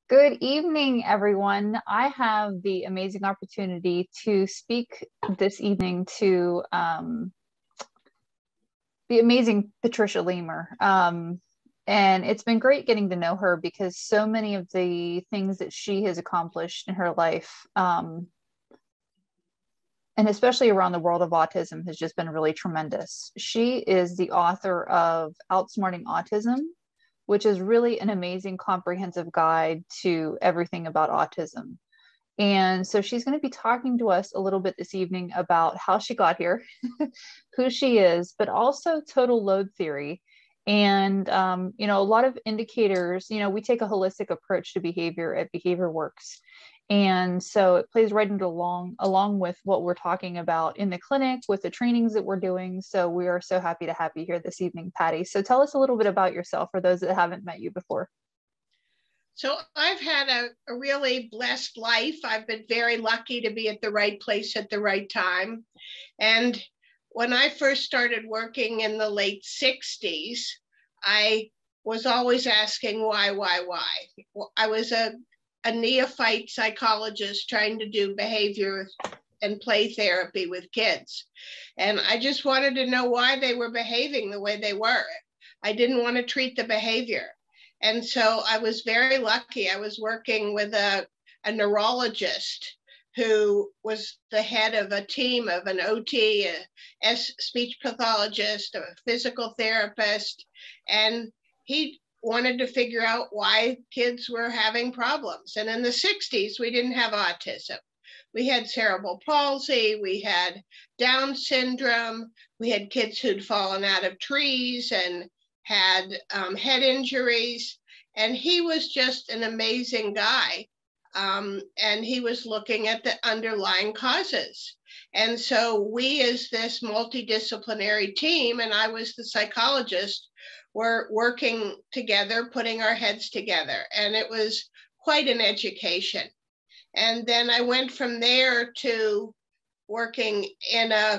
Good evening, everyone. I have the amazing opportunity to speak this evening to the amazing Patricia LEMER. And it's been great getting to know her because so many of the things that she has accomplished in her life, and especially around the world of autism, has just been really tremendous. She is the author of Outsmarting Autism, which is really an amazing comprehensive guide to everything about autism. And so she's going to be talking to us a little bit this evening about how she got here, who she is, but also total load theory. And, a lot of indicators, we take a holistic approach to behavior at BehaviorWorx. And so it plays right into along with what we're talking about in the clinic with the trainings that we're doing. So we are so happy to have you here this evening, Patty. So tell us a little bit about yourself for those that haven't met you before. So I've had a really blessed life. I've been very lucky to be at the right place at the right time. And when I first started working in the late 60s, I was always asking why? I was a neophyte psychologist trying to do behavior and play therapy with kids. And I just wanted to know why they were behaving the way they were. I didn't want to treat the behavior. And so I was very lucky. I was working with a neurologist who was the head of a team of an OT, a speech pathologist, a physical therapist, and he wanted to figure out why kids were having problems. And in the 60s, we didn't have autism. We had cerebral palsy, we had Down syndrome, we had kids who'd fallen out of trees and had head injuries, and he was just an amazing guy. And he was looking at the underlying causes. And so we, as this multidisciplinary team, and I was the psychologist, were working together, putting our heads together. And it was quite an education. And then I went from there to working in a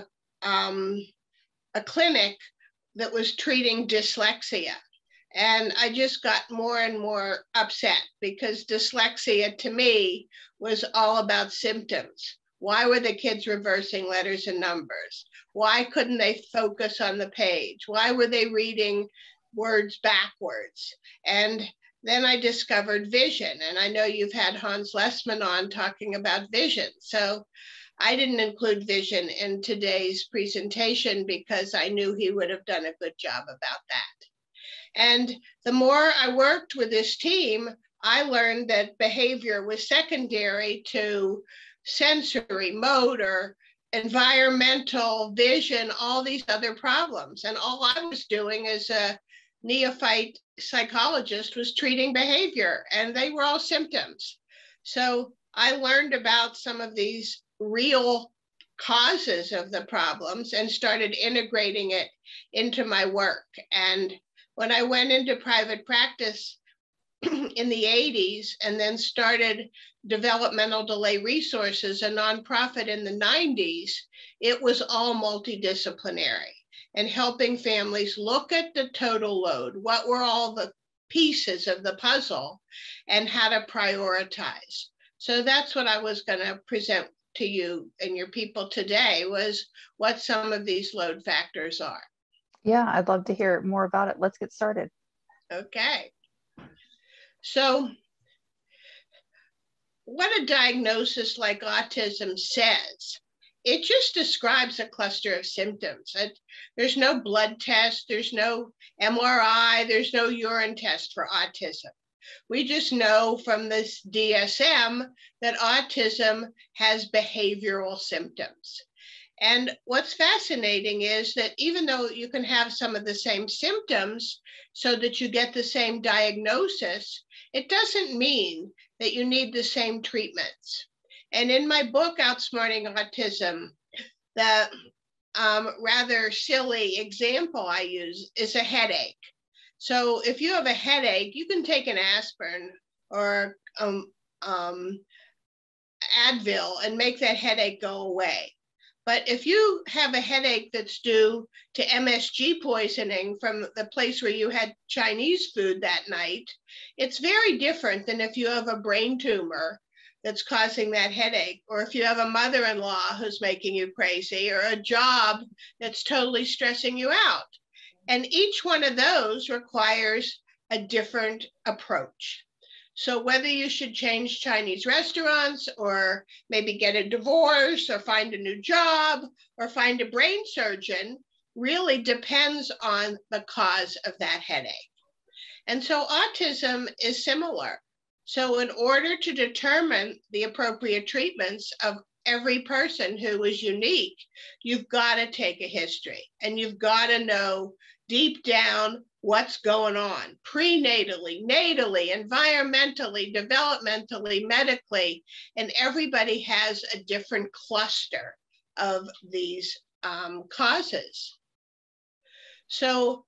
clinic that was treating dyslexia. And I just got more and more upset because dyslexia to me was all about symptoms. Why were the kids reversing letters and numbers? Why couldn't they focus on the page? Why were they reading words backwards? And then I discovered vision. And I know you've had Hans Lessman on talking about vision. So I didn't include vision in today's presentation because I knew he would have done a good job about that. And the more I worked with this team, I learned that behavior was secondary to sensory, motor, environmental, vision, all these other problems. And all I was doing as a neophyte psychologist was treating behavior, and they were all symptoms. So I learned about some of these real causes of the problems and started integrating it into my work. And when I went into private practice in the 80s and then started Developmental Delay Resources, a nonprofit in the 90s, it was all multidisciplinary and helping families look at the total load, what were all the pieces of the puzzle, and how to prioritize. So that's what I was going to present to you and your people today, was what some of these load factors are. Yeah, I'd love to hear more about it. Let's get started. Okay. So what a diagnosis like autism says, it just describes a cluster of symptoms. There's no blood test, there's no MRI, there's no urine test for autism. We just know from this DSM that autism has behavioral symptoms. And what's fascinating is that even though you can have some of the same symptoms so that you get the same diagnosis, it doesn't mean that you need the same treatments. And in my book, Outsmarting Autism, the rather silly example I use is a headache. So if you have a headache, you can take an aspirin or Advil and make that headache go away. But if you have a headache that's due to MSG poisoning from the place where you had Chinese food that night, it's very different than if you have a brain tumor that's causing that headache, or if you have a mother-in-law who's making you crazy, or a job that's totally stressing you out. And each one of those requires a different approach. So whether you should change Chinese restaurants, or maybe get a divorce, or find a new job, or find a brain surgeon, really depends on the cause of that headache. And so autism is similar. So in order to determine the appropriate treatments of every person who is unique, you've got to take a history, and you've got to know deep down what's going on prenatally, natally, environmentally, developmentally, medically, and everybody has a different cluster of these causes. So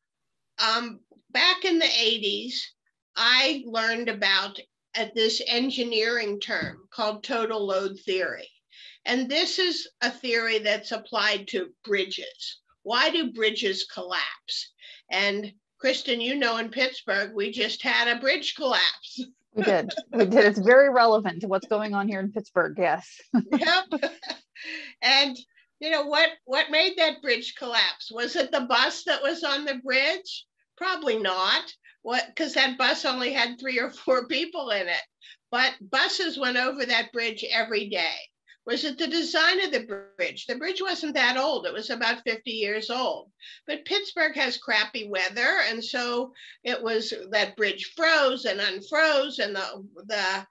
back in the 80s, I learned about this engineering term called total load theory. And this is a theory that's applied to bridges. Why do bridges collapse? And Kristan, you know, in Pittsburgh, we just had a bridge collapse. We did. It's very relevant to what's going on here in Pittsburgh. Yes. Yep. And you know what made that bridge collapse? Was it the bus that was on the bridge? Probably not. Because that bus only had 3 or 4 people in it. But buses went over that bridge every day. Was it the design of the bridge? The bridge wasn't that old. It was about 50 years old. But Pittsburgh has crappy weather, and so it was that bridge froze and unfroze, and the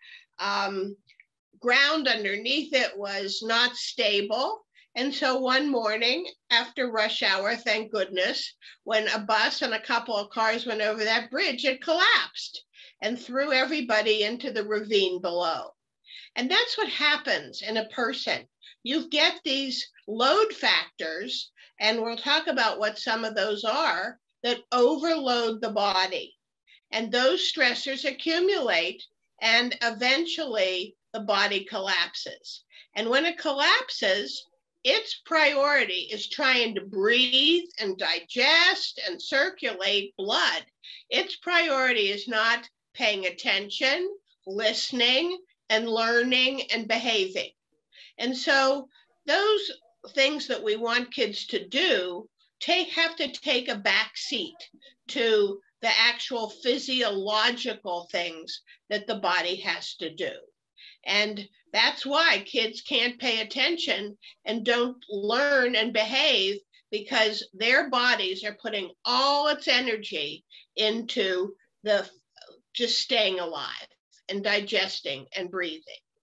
ground underneath it was not stable. And so one morning after rush hour, thank goodness, when a bus and a couple of cars went over that bridge, it collapsed and threw everybody into the ravine below. And that's what happens in a person. You get these load factors, and we'll talk about what some of those are, that overload the body. And those stressors accumulate, and eventually the body collapses. And when it collapses, its priority is trying to breathe and digest and circulate blood. Its priority is not paying attention, listening, and learning and behaving. And so those things that we want kids to do have to take a back seat to the actual physiological things that the body has to do. And that's why kids can't pay attention and don't learn and behave, because their bodies are putting all its energy into just staying alive and digesting and breathing.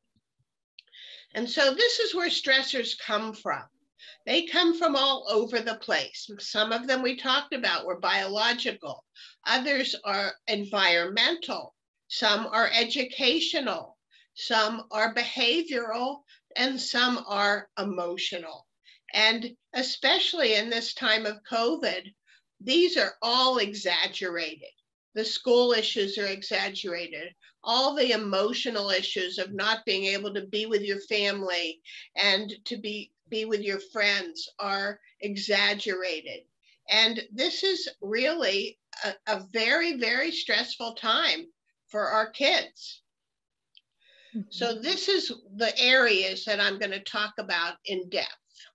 And so this is where stressors come from. They come from all over the place. Some of them we talked about were biological. Others are environmental. Some are educational. Some are behavioral, and some are emotional. And especially in this time of COVID, these are all exaggerated. The school issues are exaggerated. All the emotional issues of not being able to be with your family and to be with your friends are exaggerated. And this is really a very, very stressful time for our kids. So this is the areas that I'm going to talk about in depth.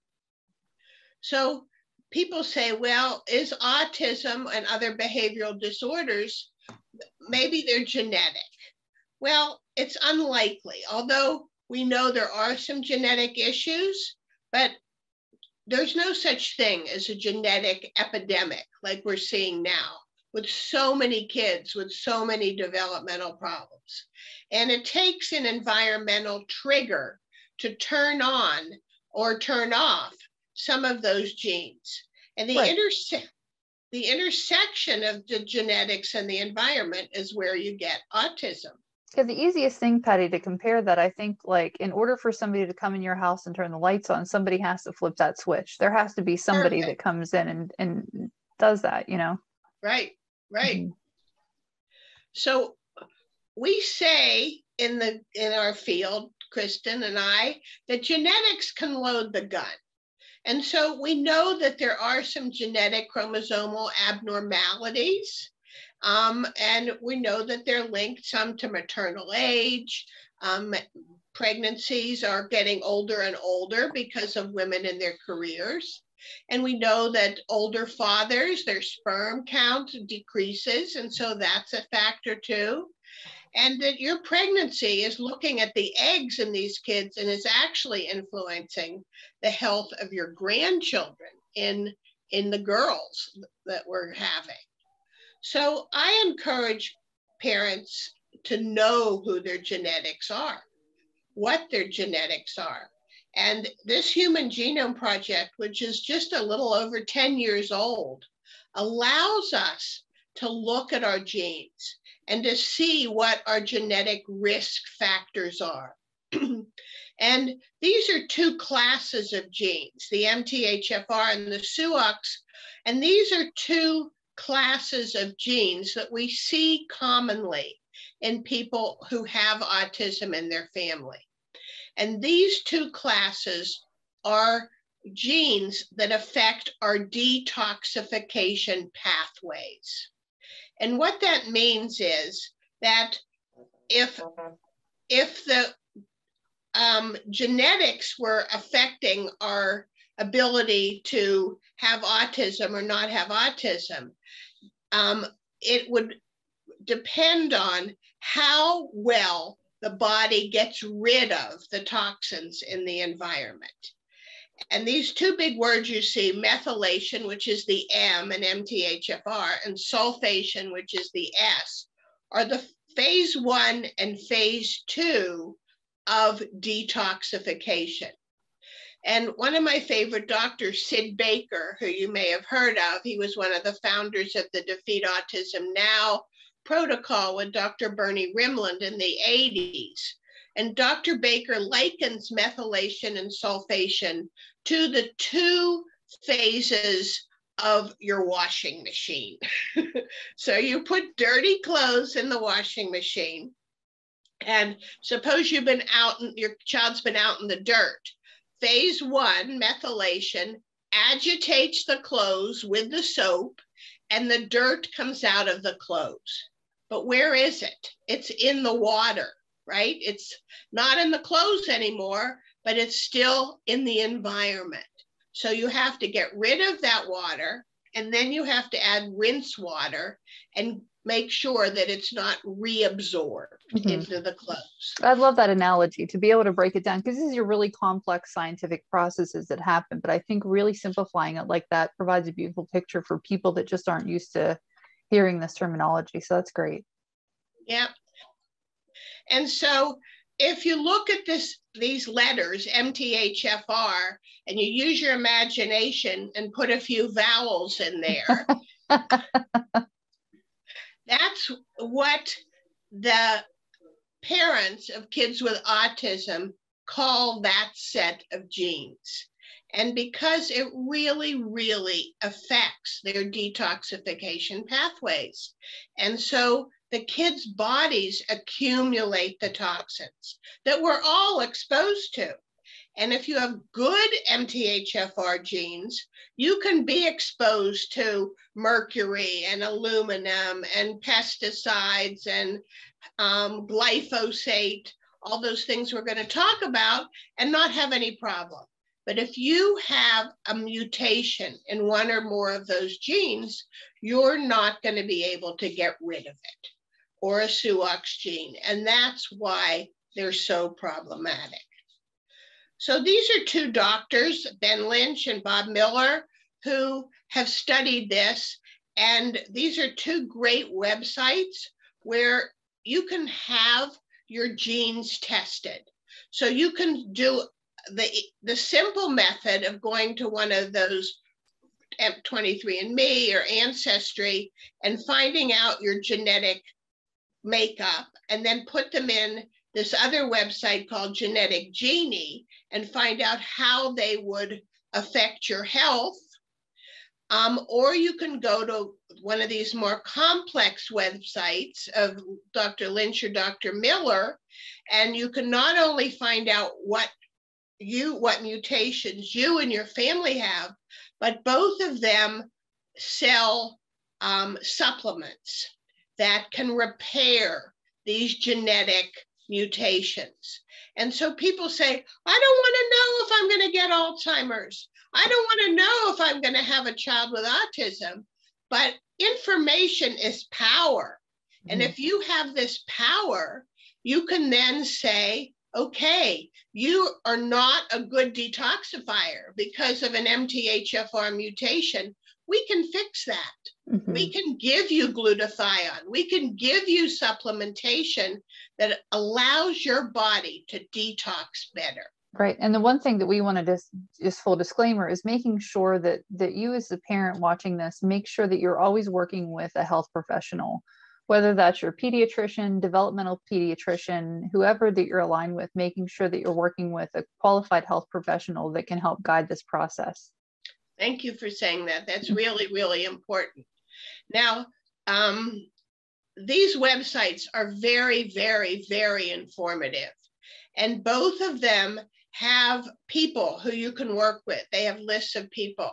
So people say, well, is autism and other behavioral disorders, maybe they're genetic? Well, it's unlikely, although we know there are some genetic issues, but there's no such thing as a genetic epidemic like we're seeing now, with so many kids with so many developmental problems. And it takes an environmental trigger to turn on or turn off some of those genes. And the intersection of the genetics and the environment is where you get autism. Because the easiest thing, Patty, to compare that, I think, like, in order for somebody to come in your house and turn the lights on, somebody has to flip that switch. There has to be somebody that comes in and does that, you know? Right. Mm-hmm. So we say in our field, Kristan and I, that genetics can load the gun. And so we know that there are some genetic chromosomal abnormalities. And we know that they're linked some to maternal age. Pregnancies are getting older and older because of women in their careers. And we know that older fathers, their sperm count decreases. And so that's a factor too. And that your pregnancy is looking at the eggs in these kids and is actually influencing the health of your grandchildren in the girls that we're having. So I encourage parents to know who their genetics are, what their genetics are. And this Human Genome Project, which is just a little over 10 years old, allows us to look at our genes and to see what our genetic risk factors are. And these are two classes of genes, the MTHFR and the SUOX. And these are two classes of genes that we see commonly in people who have autism in their family. And these two classes are genes that affect our detoxification pathways. And what that means is that if the genetics were affecting our ability to have autism or not have autism, it would depend on how well the body gets rid of the toxins in the environment. And these two big words you see, methylation, which is the M in MTHFR, and sulfation, which is the S, are the phase 1 and phase 2 of detoxification. And one of my favorite doctors, Sid Baker, who you may have heard of, he was one of the founders of the Defeat Autism Now protocol with Dr. Bernie Rimland in the 80s. And Dr. Baker likens methylation and sulfation to the two phases of your washing machine. So you put dirty clothes in the washing machine, and suppose you've been out, and your child's been out in the dirt. Phase 1, methylation, agitates the clothes with the soap, and the dirt comes out of the clothes. But where is it? It's in the water, right? It's not in the clothes anymore, but it's still in the environment. So you have to get rid of that water, and then you have to add rinse water and make sure that it's not reabsorbed into the clothes. I love that analogy, to be able to break it down, because these are really complex scientific processes that happen. But I think really simplifying it like that provides a beautiful picture for people that just aren't used to hearing this terminology. So that's great. Yeah. And so if you look at these letters, MTHFR, and you use your imagination and put a few vowels in there, that's what the parents of kids with autism call that set of genes. And because it really, really affects their detoxification pathways. And so the kids' bodies accumulate the toxins that we're all exposed to. And if you have good MTHFR genes, you can be exposed to mercury and aluminum and pesticides and glyphosate, all those things we're going to talk about, and not have any problem. But if you have a mutation in one or more of those genes, you're not going to be able to get rid of it, or a SUOX gene. And that's why they're so problematic. So these are two doctors, Ben Lynch and Bob Miller, who have studied this. And these are two great websites where you can have your genes tested. So you can do the simple method of going to one of those 23andMe or Ancestry and finding out your genetic makeup, and then put them in this other website called Genetic Genie and find out how they would affect your health. Or you can go to one of these more complex websites of Dr. Lynch or Dr. Miller, and you can not only find out what what mutations you and your family have, but both of them sell supplements that can repair these genetic mutations. And so people say, I don't want to know if I'm going to get Alzheimer's. I don't want to know if I'm going to have a child with autism. But information is power. And if you have this power, you can then say, okay, you are not a good detoxifier because of an MTHFR mutation. We can fix that. Mm-hmm. We can give you glutathione. We can give you supplementation that allows your body to detox better. Right. And the one thing that we want to just full disclaimer is making sure that you as the parent watching this, make sure that you're always working with a health professional, whether that's your pediatrician, developmental pediatrician, whoever that you're aligned with, making sure that you're working with a qualified health professional that can help guide this process. Thank you for saying that. That's really, really important. Now, these websites are very, very, very informative. And both of them have people who you can work with. They have lists of people.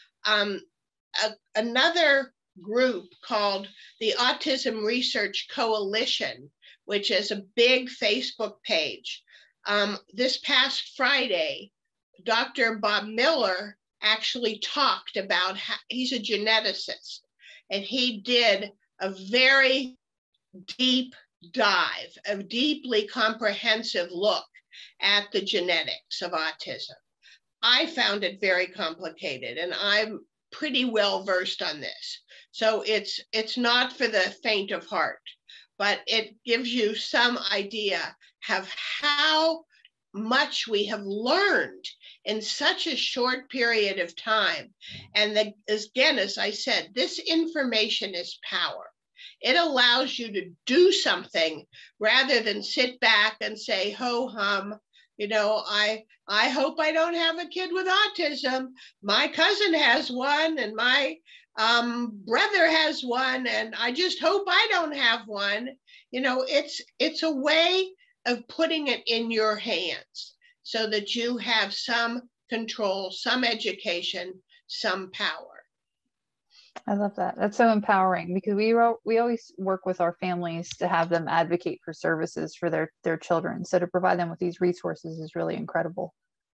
Another group called the Autism Research Coalition, which is a big Facebook page. This past Friday, Dr. Bob Miller actually talked about how he's a geneticist, and he did a very deep dive, a deeply comprehensive look at the genetics of autism. I found it very complicated, and I'm pretty well versed on this. So it's not for the faint of heart, but it gives you some idea of how much we have learned in such a short period of time. And again, as I said, this information is power. It allows you to do something rather than sit back and say, ho hum, you know, I hope I don't have a kid with autism. My cousin has one, and my brother has one, and I just hope I don't have one. You know, it's a way of putting it in your hands so that you have some control, some education, some power. I love that. That's so empowering, because we always work with our families to have them advocate for services for their children. So to provide them with these resources is really incredible.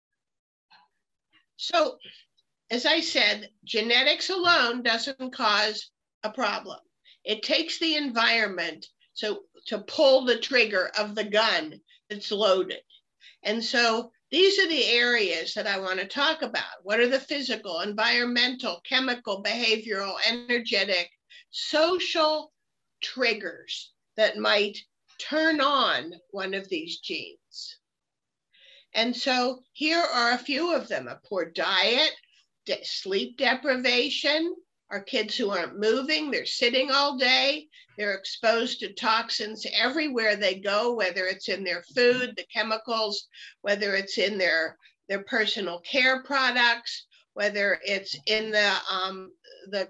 So, as I said, genetics alone doesn't cause a problem. It takes the environment to pull the trigger of the gun that's loaded. And so these are the areas that I want to talk about. What are the physical, environmental, chemical, behavioral, energetic, social triggers that might turn on one of these genes? And so here are a few of them: a poor diet, sleep deprivation, our kids who aren't moving, they're sitting all day, they're exposed to toxins everywhere they go, whether it's in their food, the chemicals, whether it's in their personal care products, whether it's in the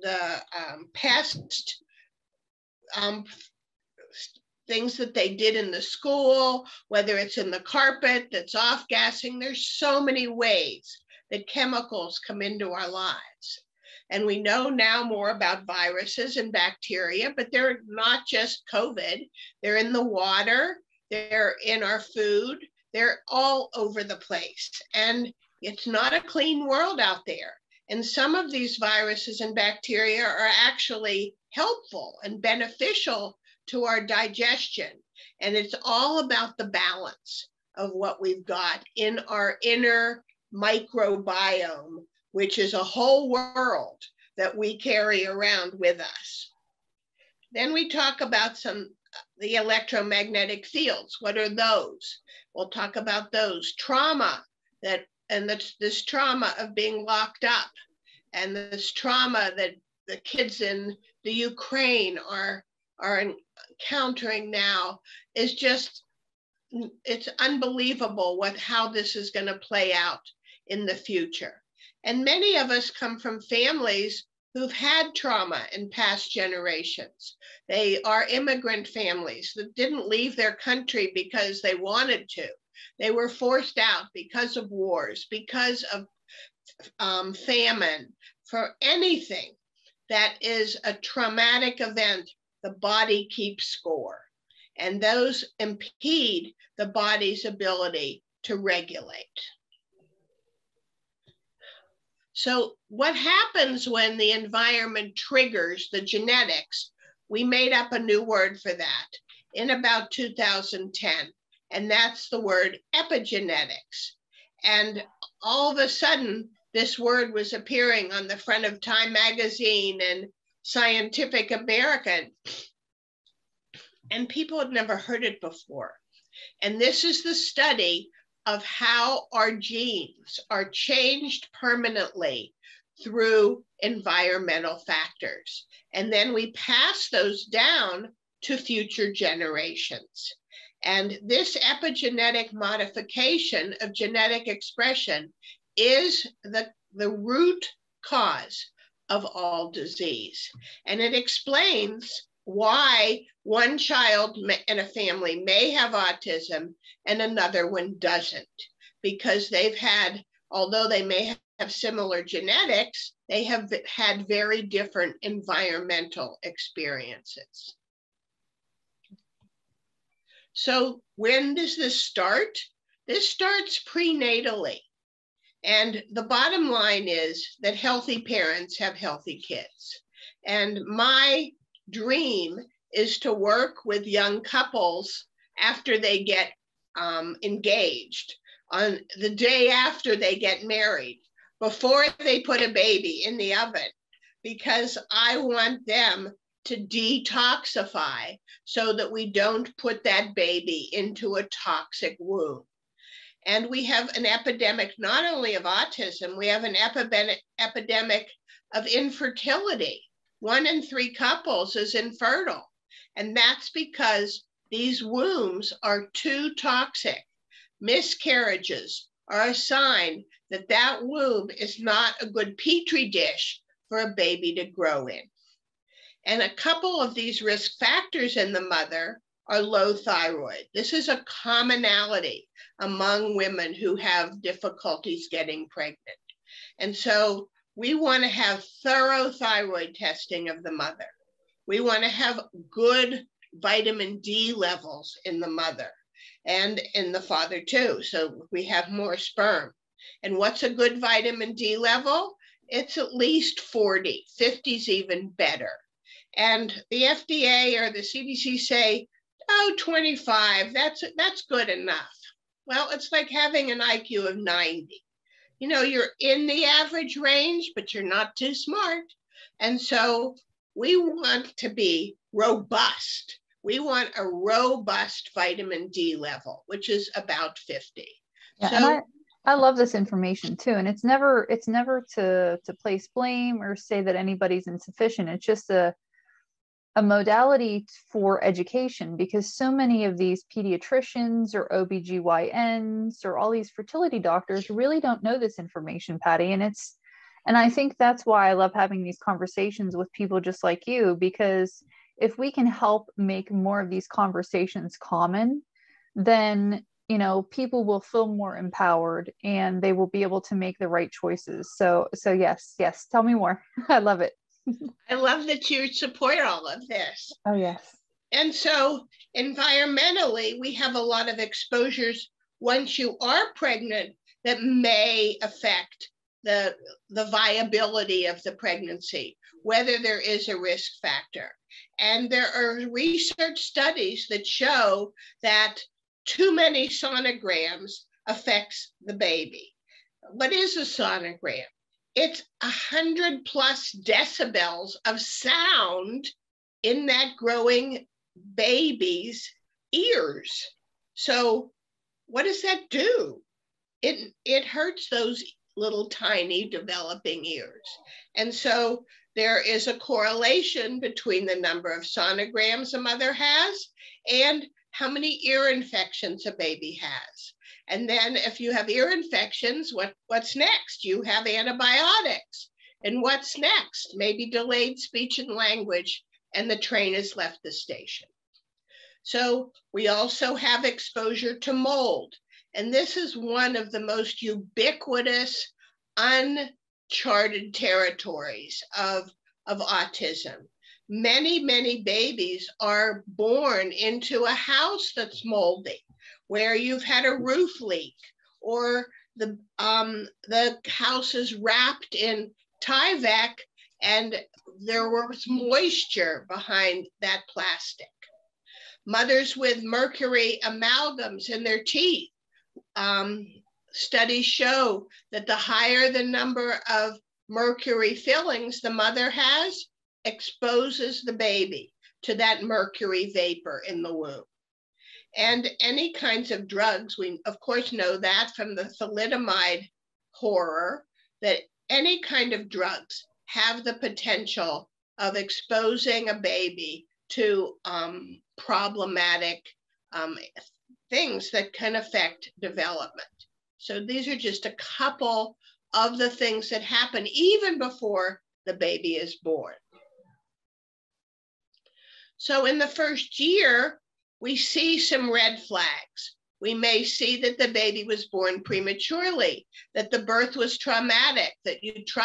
pest things that they did in the school, whether it's in the carpet that's off-gassing. There's so many ways that chemicals come into our lives. And we know now more about viruses and bacteria, but they're not just COVID. They're in the water, they're in our food, they're all over the place. And it's not a clean world out there. And some of these viruses and bacteria are actually helpful and beneficial to our digestion. And it's all about the balance of what we've got in our inner microbiome, which is a whole world that we carry around with us. Then we talk about the electromagnetic fields. What are those? We'll talk about those. Trauma, this trauma of being locked up, and this trauma that the kids in the Ukraine are encountering now is just, it's unbelievable how this is going to play out in the future. And many of us come from families who've had trauma in past generations. They are immigrant families that didn't leave their country because they wanted to. They were forced out because of wars, because of famine, for anything that is a traumatic event. The body keeps score, and those impede the body's ability to regulate. So what happens when the environment triggers the genetics? We made up a new word for that in about 2010, and that's the word epigenetics. And all of a sudden, this word was appearing on the front of Time magazine and Scientific American, and people had never heard it before. And this is the study of how our genes are changed permanently through environmental factors. And then we pass those down to future generations. And this epigenetic modification of genetic expression is the root cause of all disease. And it explains why one child in a family may have autism and another one doesn't, because they've had, although they may have similar genetics, they have had very different environmental experiences. So when does this start? This starts prenatally. And the bottom line is that healthy parents have healthy kids. And my dream is to work with young couples after they get engaged, on the day after they get married, before they put a baby in the oven, because I want them to detoxify so that we don't put that baby into a toxic womb. And we have an epidemic not only of autism, we have an epidemic of infertility. 1 in 3 couples is infertile. And that's because these wombs are too toxic. Miscarriages are a sign that that womb is not a good petri dish for a baby to grow in. And a couple of these risk factors in the mother are low thyroid. This is a commonality among women who have difficulties getting pregnant. And so we want to have thorough thyroid testing of the mother. We want to have good vitamin D levels in the mother and in the father too, so we have more sperm. And what's a good vitamin D level? It's at least 40, 50 is even better. And the FDA or the CDC say, oh, 25, that's good enough. Well, it's like having an IQ of 90. You know, you're in the average range, but you're not too smart. And so we want to be robust. We want a robust vitamin D level, which is about 50. Yeah, so, and I love this information too. And it's never to place blame or say that anybody's insufficient. It's just a modality for education, because so many of these pediatricians or OBGYNs or all these fertility doctors really don't know this information, Patty. And I think that's why I love having these conversations with people just like you, because if we can help make more of these conversations common, then, you know, people will feel more empowered and they will be able to make the right choices. So yes, tell me more. I love it. I love that you support all of this. Oh, yes. And so environmentally, we have a lot of exposures once you are pregnant that may affect the viability of the pregnancy, whether there is a risk factor. And there are research studies that show that too many sonograms affects the baby. What is a sonogram? It's 100 plus decibels of sound in that growing baby's ears. So what does that do? It hurts those little tiny developing ears. And so there is a correlation between the number of sonograms a mother has and how many ear infections a baby has. And then if you have ear infections, what's next? You have antibiotics. And what's next? Maybe delayed speech and language, and the train has left the station. So we also have exposure to mold. And this is one of the most ubiquitous, uncharted territories of autism. Many, many babies are born into a house that's moldy, where you've had a roof leak, or the house is wrapped in Tyvek and there was moisture behind that plastic. Mothers with mercury amalgams in their teeth. Studies show that the higher the number of mercury fillings the mother has, exposes the baby to that mercury vapor in the womb. And any kinds of drugs, we of course know that from the thalidomide horror, that any kind of drugs have the potential of exposing a baby to problematic things that can affect development. So these are just a couple of the things that happen even before the baby is born. So in the first year, we see some red flags. We may see that the baby was born prematurely, that the birth was traumatic, that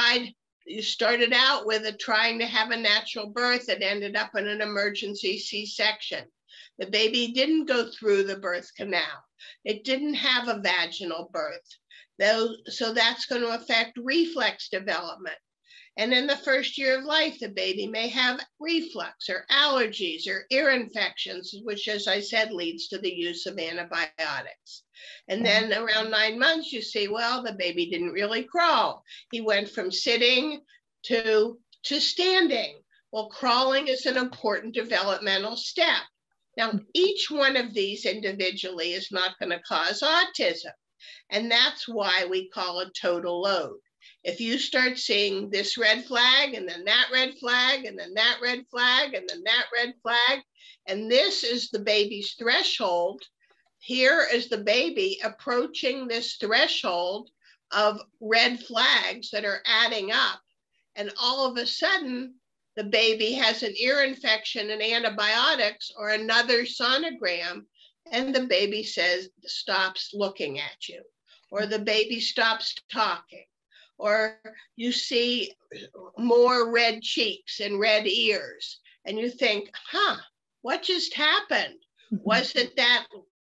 you started out with trying to have a natural birth that ended up in an emergency C-section. The baby didn't go through the birth canal. It didn't have a vaginal birth. So that's going to affect reflex development. And in the first year of life, the baby may have reflux or allergies or ear infections, which, as I said, leads to the use of antibiotics. And then around 9 months, you see, well, the baby didn't really crawl. He went from sitting to standing. Well, crawling is an important developmental step. Now, each one of these individually is not going to cause autism. And that's why we call it total load. If you start seeing this red flag and then that red flag and then that red flag and then that red flag, and this is the baby's threshold, here is the baby approaching this threshold of red flags that are adding up. And all of a sudden, the baby has an ear infection and antibiotics or another sonogram, and the baby stops looking at you, or the baby stops talking. Or you see more red cheeks and red ears, and you think, what just happened? Was it that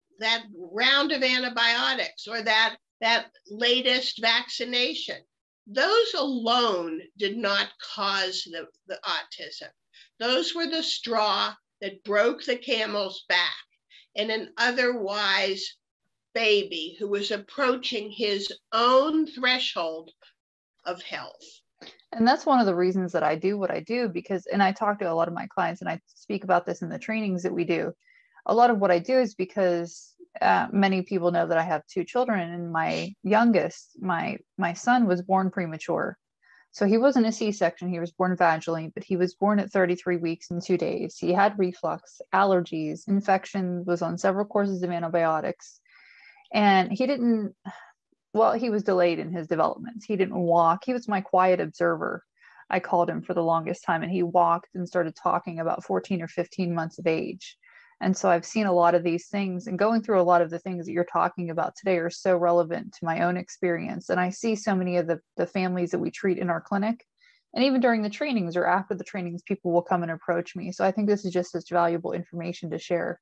round of antibiotics or that latest vaccination? Those alone did not cause the autism. Those were the straw that broke the camel's back in an otherwise baby who was approaching his own threshold of health. And that's one of the reasons that I do what I do, because, and I talk to a lot of my clients and I speak about this in the trainings that we do. A lot of what I do is because many people know that I have 2 children, and my youngest, my son, was born premature. So he wasn't a C-section, he was born vaginally, but he was born at 33 weeks and 2 days. He had reflux, allergies, infection, was on several courses of antibiotics. And he was delayed in his development. He didn't walk. He was my quiet observer, I called him, for the longest time. And he walked and started talking about 14 or 15 months of age. And so I've seen a lot of these things, and going through a lot of the things that you're talking about today are so relevant to my own experience. And I see so many of the families that we treat in our clinic, and even during the trainings or after the trainings, people will come and approach me. So I think this is just such valuable information to share.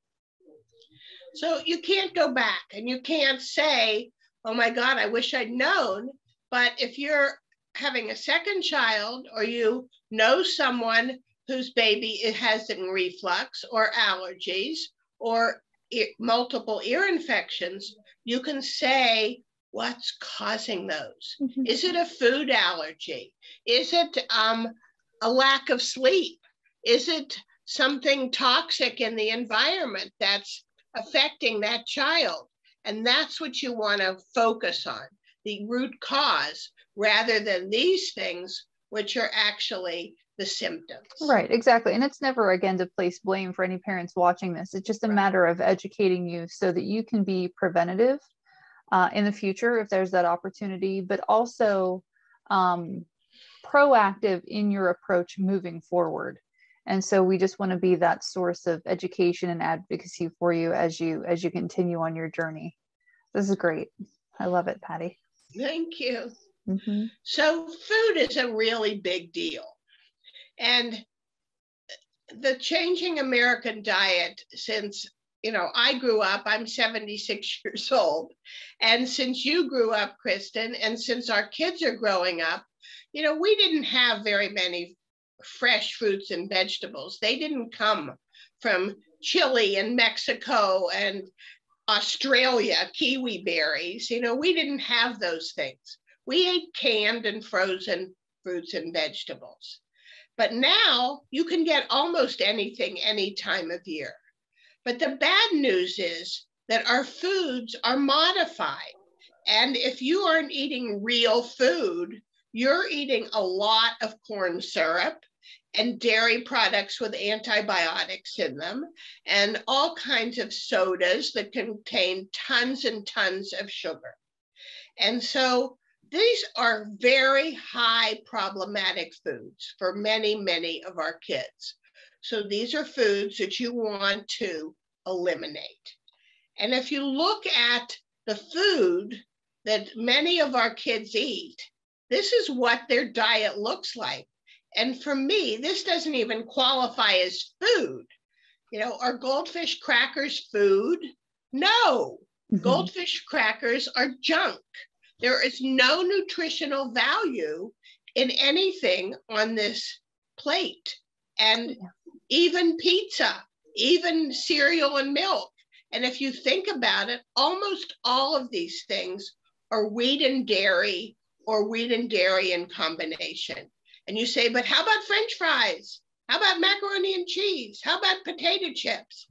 So you can't go back and you can't say, oh my God, I wish I'd known. But if you're having a second child, or you know someone whose baby has reflux or allergies or multiple ear infections, you can say, what's causing those? Mm-hmm. Is it a food allergy? Is it a lack of sleep? Is it something toxic in the environment that's affecting that child? And that's what you want to focus on, the root cause, rather than these things, which are actually the symptoms. Right, exactly. And it's never, again, to place blame for any parents watching this. It's just a matter of educating you so that you can be preventative in the future if there's that opportunity, but also proactive in your approach moving forward. And so we just want to be that source of education and advocacy for you as you continue on your journey. This is great. I love it, Patty. Thank you. Mm-hmm. So food is a really big deal. And the changing American diet since, I grew up, I'm 76 years old. And since you grew up, Kristan, and since our kids are growing up, we didn't have very many fresh fruits and vegetables. They didn't come from Chile and Mexico and Australia, kiwi berries. We didn't have those things. We ate canned and frozen fruits and vegetables. But now you can get almost anything any time of year. But the bad news is that our foods are modified. And if you aren't eating real food, you're eating a lot of corn syrup and dairy products with antibiotics in them, and all kinds of sodas that contain tons and tons of sugar. And so these are very high problematic foods for many, many of our kids. So these are foods that you want to eliminate. And if you look at the food that many of our kids eat, this is what their diet looks like. And for me, this doesn't even qualify as food. Are goldfish crackers food? No, goldfish crackers are junk. There is no nutritional value in anything on this plate. And even pizza, even cereal and milk. And if you think about it, almost all of these things are wheat and dairy or wheat and dairy in combination. And you say, but how about French fries? How about macaroni and cheese? How about potato chips?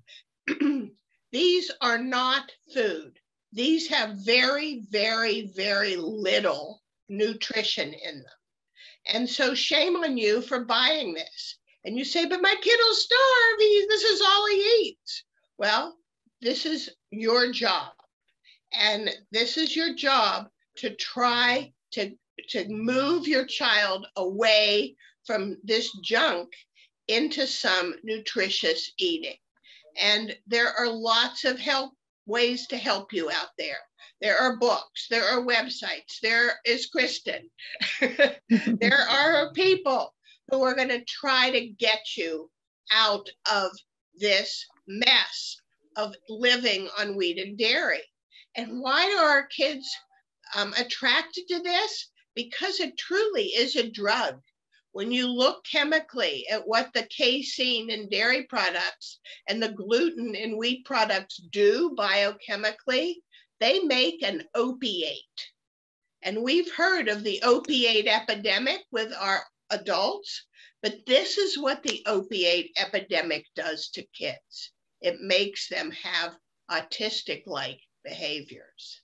These are not food. These have very, very, very little nutrition in them. And so shame on you for buying this. And you say, but my kid will starve. This is all he eats. Well, this is your job. And this is your job to try to move your child away from this junk into some nutritious eating. And there are lots of ways to help you out there. There are books, there are websites, there is Kristan. There are people who are going to try to get you out of this mess of living on wheat and dairy. And why are our kids attracted to this? Because it truly is a drug. When you look chemically at what the casein in dairy products and the gluten in wheat products do biochemically, they make an opiate. And we've heard of the opiate epidemic with our adults, but this is what the opiate epidemic does to kids. It makes them have autistic-like behaviors.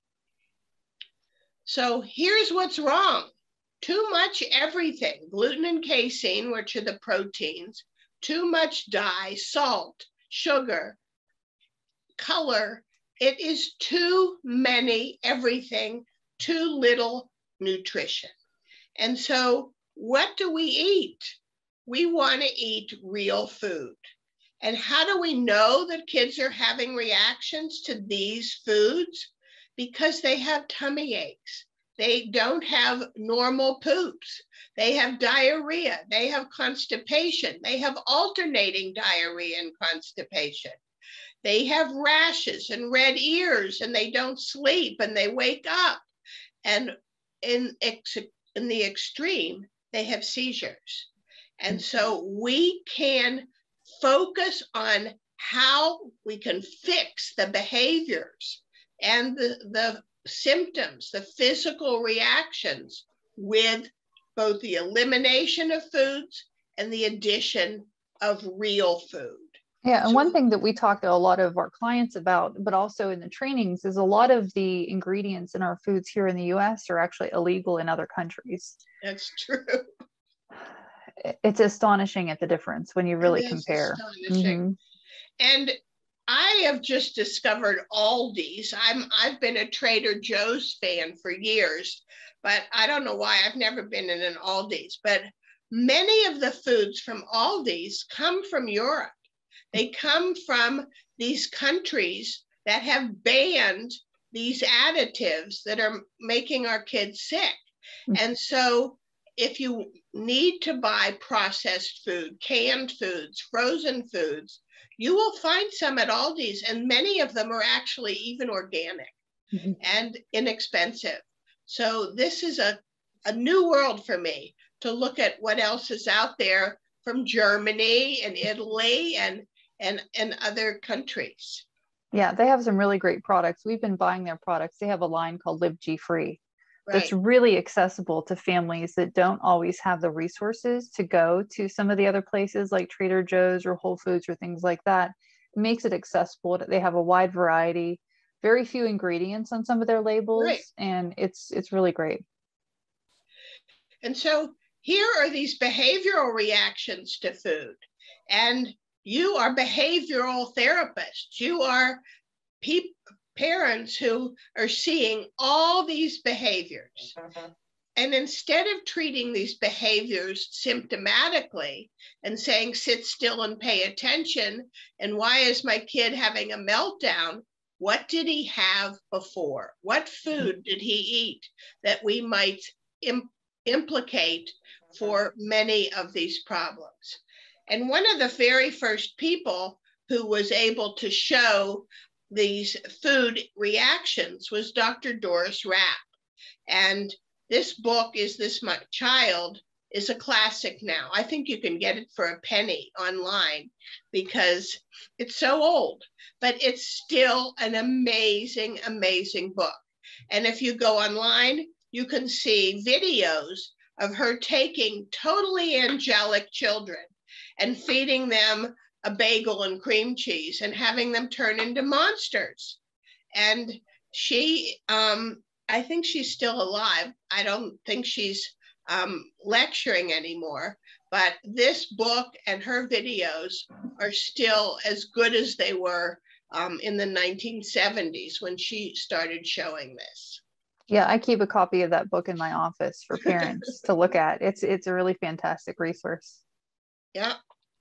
So here's what's wrong. Too much everything, gluten and casein, which are the proteins, too much dye, salt, sugar, color. It is too many everything, too little nutrition. And so what do we eat? We want to eat real food. And how do we know that kids are having reactions to these foods? Because they have tummy aches. They don't have normal poops. They have diarrhea. They have constipation. They have alternating diarrhea and constipation. They have rashes and red ears, and they don't sleep, and they wake up. And in the extreme, they have seizures. And so we can focus on how we can fix the behaviors and the symptoms, the physical reactions with both the elimination of foods and the addition of real food. Yeah, and one thing that we talk to a lot of our clients about, but also in the trainings, is a lot of the ingredients in our foods here in the US are actually illegal in other countries. That's true. It's astonishing at the difference when you really compare. Astonishing. And I have just discovered Aldi's. I've been a Trader Joe's fan for years, but I don't know why I've never been in an Aldi's. But many of the foods from Aldi's come from Europe. They come from these countries that have banned these additives that are making our kids sick. And so if you need to buy processed food, canned foods, frozen foods, you will find some at Aldi's, and many of them are actually even organic and inexpensive. So this is a new world for me to look at what else is out there from Germany and Italy and other countries. Yeah, they have some really great products. We've been buying their products. They have a line called Live G Free that's really accessible to families that don't always have the resources to go to some of the other places like Trader Joe's or Whole Foods or things like that. It makes it accessible. They have a wide variety, very few ingredients on some of their labels, and it's really great. And so here are these behavioral reactions to food. And you are behavioral therapists. You are parents who are seeing all these behaviors. And instead of treating these behaviors symptomatically and saying, sit still and pay attention, and why is my kid having a meltdown? What did he have before? What food did he eat that we might implicate for many of these problems? And one of the very first people who was able to show these food reactions was Dr. Doris Rapp. And this book, Is This My Child, is a classic now. I think you can get it for a penny online because it's so old, but it's still an amazing, amazing book. And if you go online, you can see videos of her taking totally angelic children and feeding them a bagel and cream cheese and having them turn into monsters. And she, I think she's still alive. I don't think she's lecturing anymore, but this book and her videos are still as good as they were in the 1970s when she started showing this. Yeah, I keep a copy of that book in my office for parents to look at. It's a really fantastic resource. Yeah.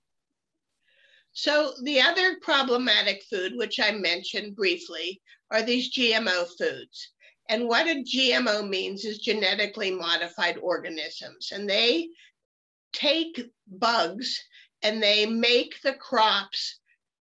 So the other problematic food, which I mentioned briefly, are these GMO foods. And what a GMO means is genetically modified organisms. And they take bugs and they make the crops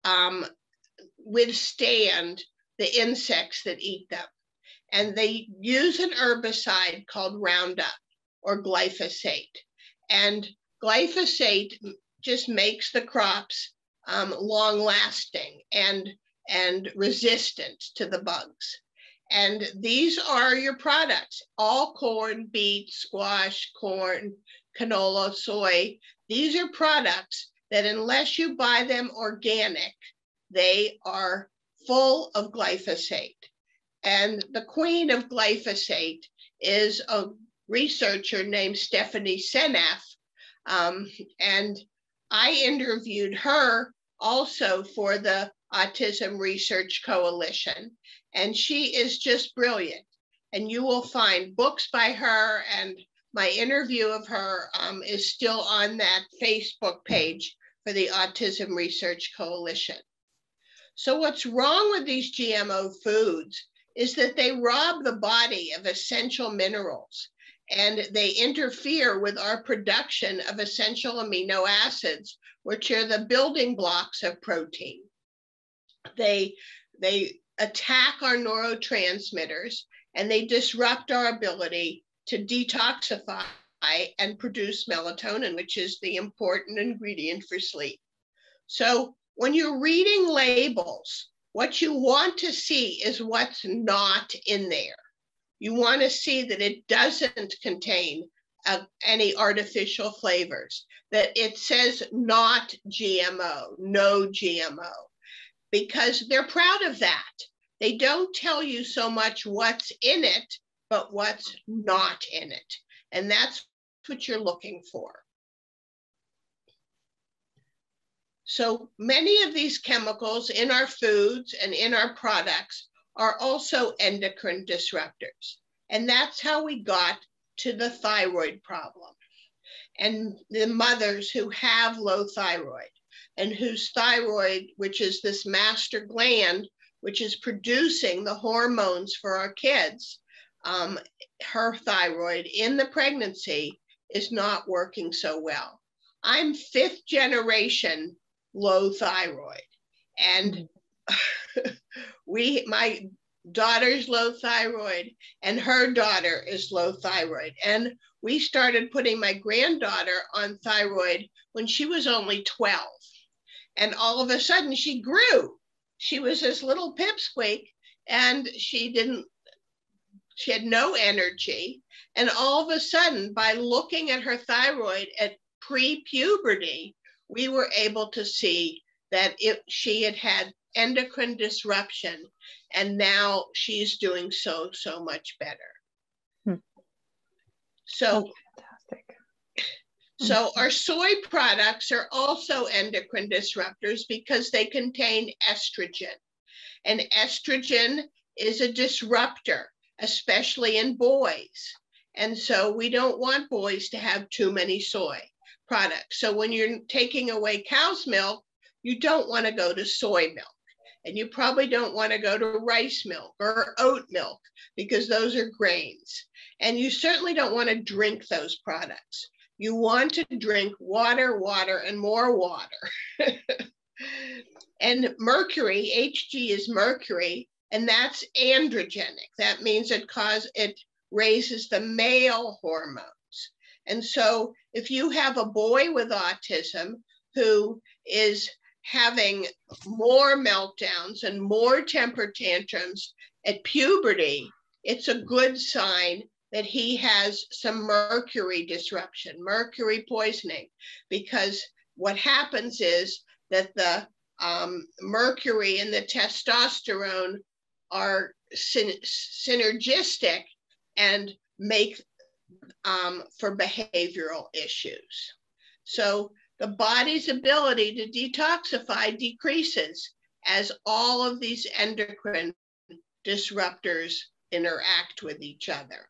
withstand the insects that eat them. And they use an herbicide called Roundup or glyphosate. And glyphosate just makes the crops long lasting and resistant to the bugs. And these are your products, all corn, beet, squash, corn, canola, soy. These are products that unless you buy them organic, they are full of glyphosate. And the queen of glyphosate is a researcher named Stephanie Seneff. And I interviewed her also for the Autism Research Coalition. And she is just brilliant. And you will find books by her, and my interview of her is still on that Facebook page for the Autism Research Coalition. So what's wrong with these GMO foods is that they rob the body of essential minerals, and they interfere with our production of essential amino acids, which are the building blocks of protein. They attack our neurotransmitters, and they disrupt our ability to detoxify and produce melatonin, which is the important ingredient for sleep. So when you're reading labels, what you want to see is what's not in there. You want to see that it doesn't contain any artificial flavors, that it says not GMO, no GMO, because they're proud of that. They don't tell you so much what's in it, but what's not in it. And that's what you're looking for. So many of these chemicals in our foods and in our products are also endocrine disruptors. And that's how we got to the thyroid problem. And the mothers who have low thyroid and whose thyroid, which is this master gland which is producing the hormones for our kids, her thyroid in the pregnancy is not working so well. I'm 5th generation low thyroid, and my daughter's low thyroid and her daughter is low thyroid. And we started putting my granddaughter on thyroid when she was only 12. And all of a sudden she grew. She was this little pipsqueak, and she had no energy. And all of a sudden, by looking at her thyroid at pre-puberty, we were able to see that she had had endocrine disruption, and now she's doing so much better. So, fantastic. So our soy products are also endocrine disruptors because they contain estrogen. And estrogen is a disruptor, especially in boys. And so we don't want boys to have too many soy products. So when you're taking away cow's milk, you don't want to go to soy milk. And you probably don't want to go to rice milk or oat milk because those are grains. And you certainly don't want to drink those products. You want to drink water, and more water. And mercury, Hg is mercury, and that's androgenic. That means it raises the male hormones. And so if you have a boy with autism who is having more meltdowns and more temper tantrums at puberty, it's a good sign that he has some mercury disruption, mercury poisoning, because what happens is that the mercury and the testosterone are synergistic and make for behavioral issues. So the body's ability to detoxify decreases as all of these endocrine disruptors interact with each other.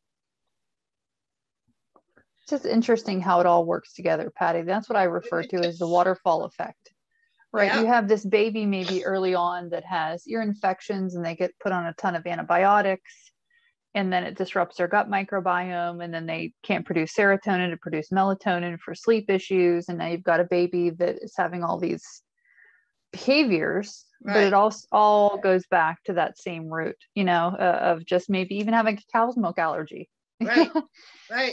It's just interesting how it all works together, Patty. That's what I refer to as the waterfall effect, right? Yeah. You have this baby maybe early on that has ear infections and they get put on a ton of antibiotics, and then it disrupts their gut microbiome, and then they can't produce serotonin to produce melatonin for sleep issues. And now you've got a baby that is having all these behaviors, right. But it all goes back to that same root, of just maybe even having a cow's milk allergy. Right, right.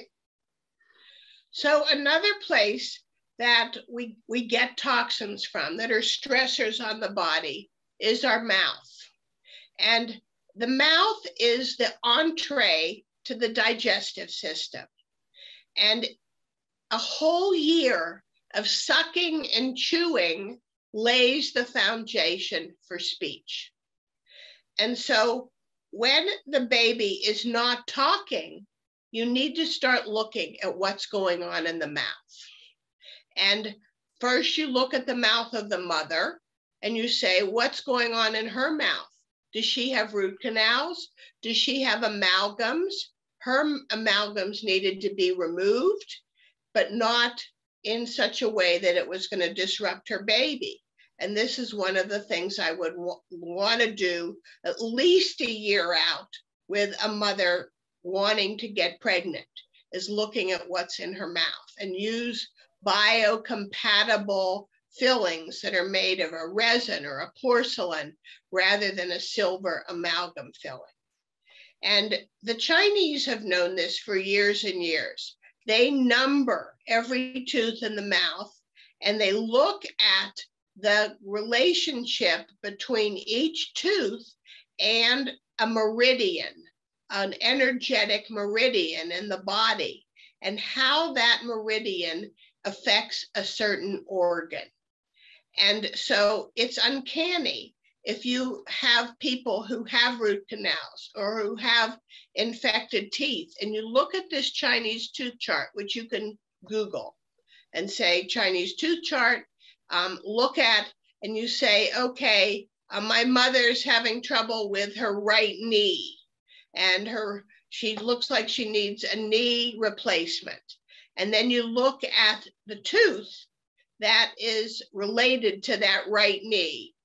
So another place that we get toxins from that are stressors on the body is our mouth. And the mouth is the entree to the digestive system. And a whole year of sucking and chewing lays the foundation for speech. And so when the baby is not talking, you need to start looking at what's going on in the mouth. And first you look at the mouth of the mother and you say, what's going on in her mouth? Does she have root canals? Does she have amalgams? Her amalgams needed to be removed, but not in such a way that it was going to disrupt her baby. And this is one of the things I would want to do at least a year out with a mother wanting to get pregnant, is looking at what's in her mouth and use biocompatible fillings that are made of a resin or a porcelain rather than a silver amalgam filling. And the Chinese have known this for years and years. They number every tooth in the mouth and they look at the relationship between each tooth and a meridian, an energetic meridian in the body, and how that meridian affects a certain organ. And so it's uncanny if you have people who have root canals or who have infected teeth, and you look at this Chinese tooth chart, which you can Google and say Chinese tooth chart, look at, and you say, okay, my mother's having trouble with her right knee, and she looks like she needs a knee replacement. And then you look at the tooth that is related to that right knee.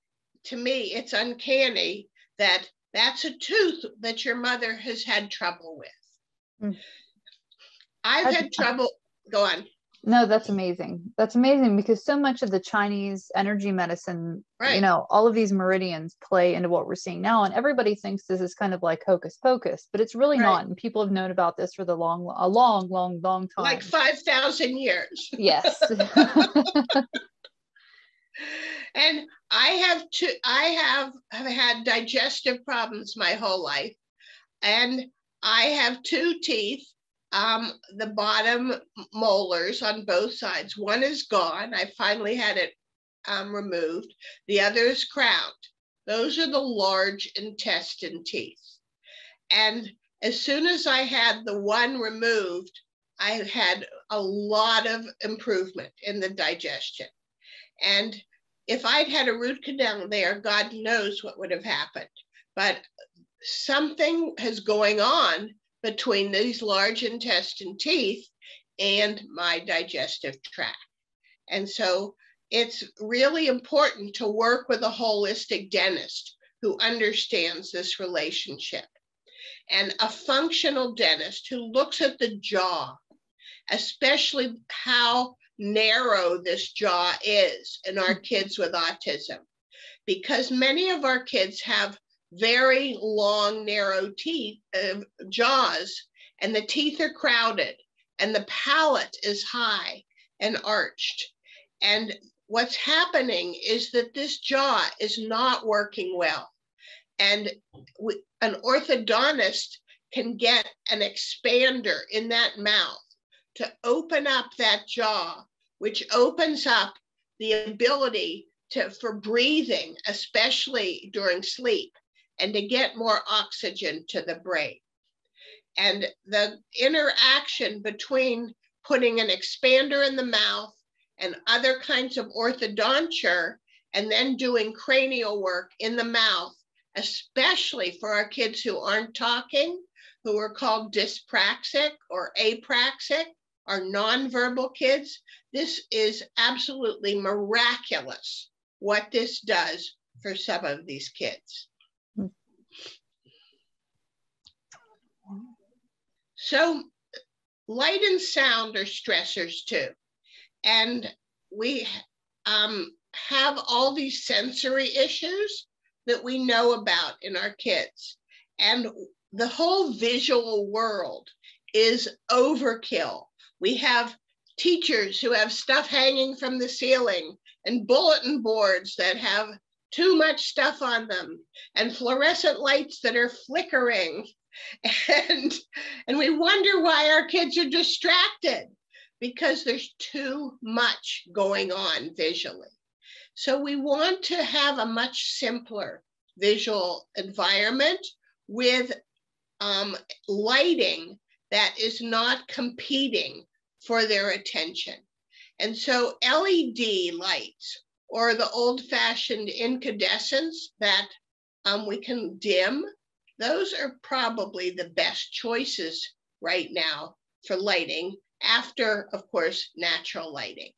to me, it's uncanny that that's a tooth that your mother has had trouble with. I've had trouble. Go on. No, that's amazing. That's amazing, because so much of the Chinese energy medicine, Right, all of these meridians play into what we're seeing now. And everybody thinks this is kind of like hocus pocus, but it's really right. not. And people have known about this for a long, long time. Like 5,000 years. Yes. And I have had digestive problems my whole life. And I have two teeth, the bottom molars on both sides. One is gone. I finally had it removed. The other is crowned. Those are the large intestine teeth. And as soon as I had the one removed, I had a lot of improvement in the digestion. And if I'd had a root canal there, God knows what would have happened. But something is going on between these large intestine teeth and my digestive tract. And so it's really important to work with a holistic dentist who understands this relationship, and a functional dentist who looks at the jaw, especially how narrow this jaw is in our kids with autism, because many of our kids have very long, narrow teeth, jaws, and the teeth are crowded, and the palate is high and arched. And what's happening is that this jaw is not working well. And an orthodontist can get an expander in that mouth to open up that jaw, which opens up the ability for breathing, especially during sleep, and to get more oxygen to the brain. And the interaction between putting an expander in the mouth and other kinds of orthodonture, and then doing cranial work in the mouth, especially for our kids who aren't talking, who are called dyspraxic or apraxic, our nonverbal kids, this is absolutely miraculous what this does for some of these kids. So light and sound are stressors too. And we have all these sensory issues that we know about in our kids. And the whole visual world is overkill. We have teachers who have stuff hanging from the ceiling and bulletin boards that have too much stuff on them and fluorescent lights that are flickering. And we wonder why our kids are distracted, because there's too much going on visually. So we want to have a much simpler visual environment with lighting that is not competing for their attention. And so LED lights, or the old-fashioned incandescents that we can dim, those are probably the best choices right now for lighting, after, of course, natural lighting.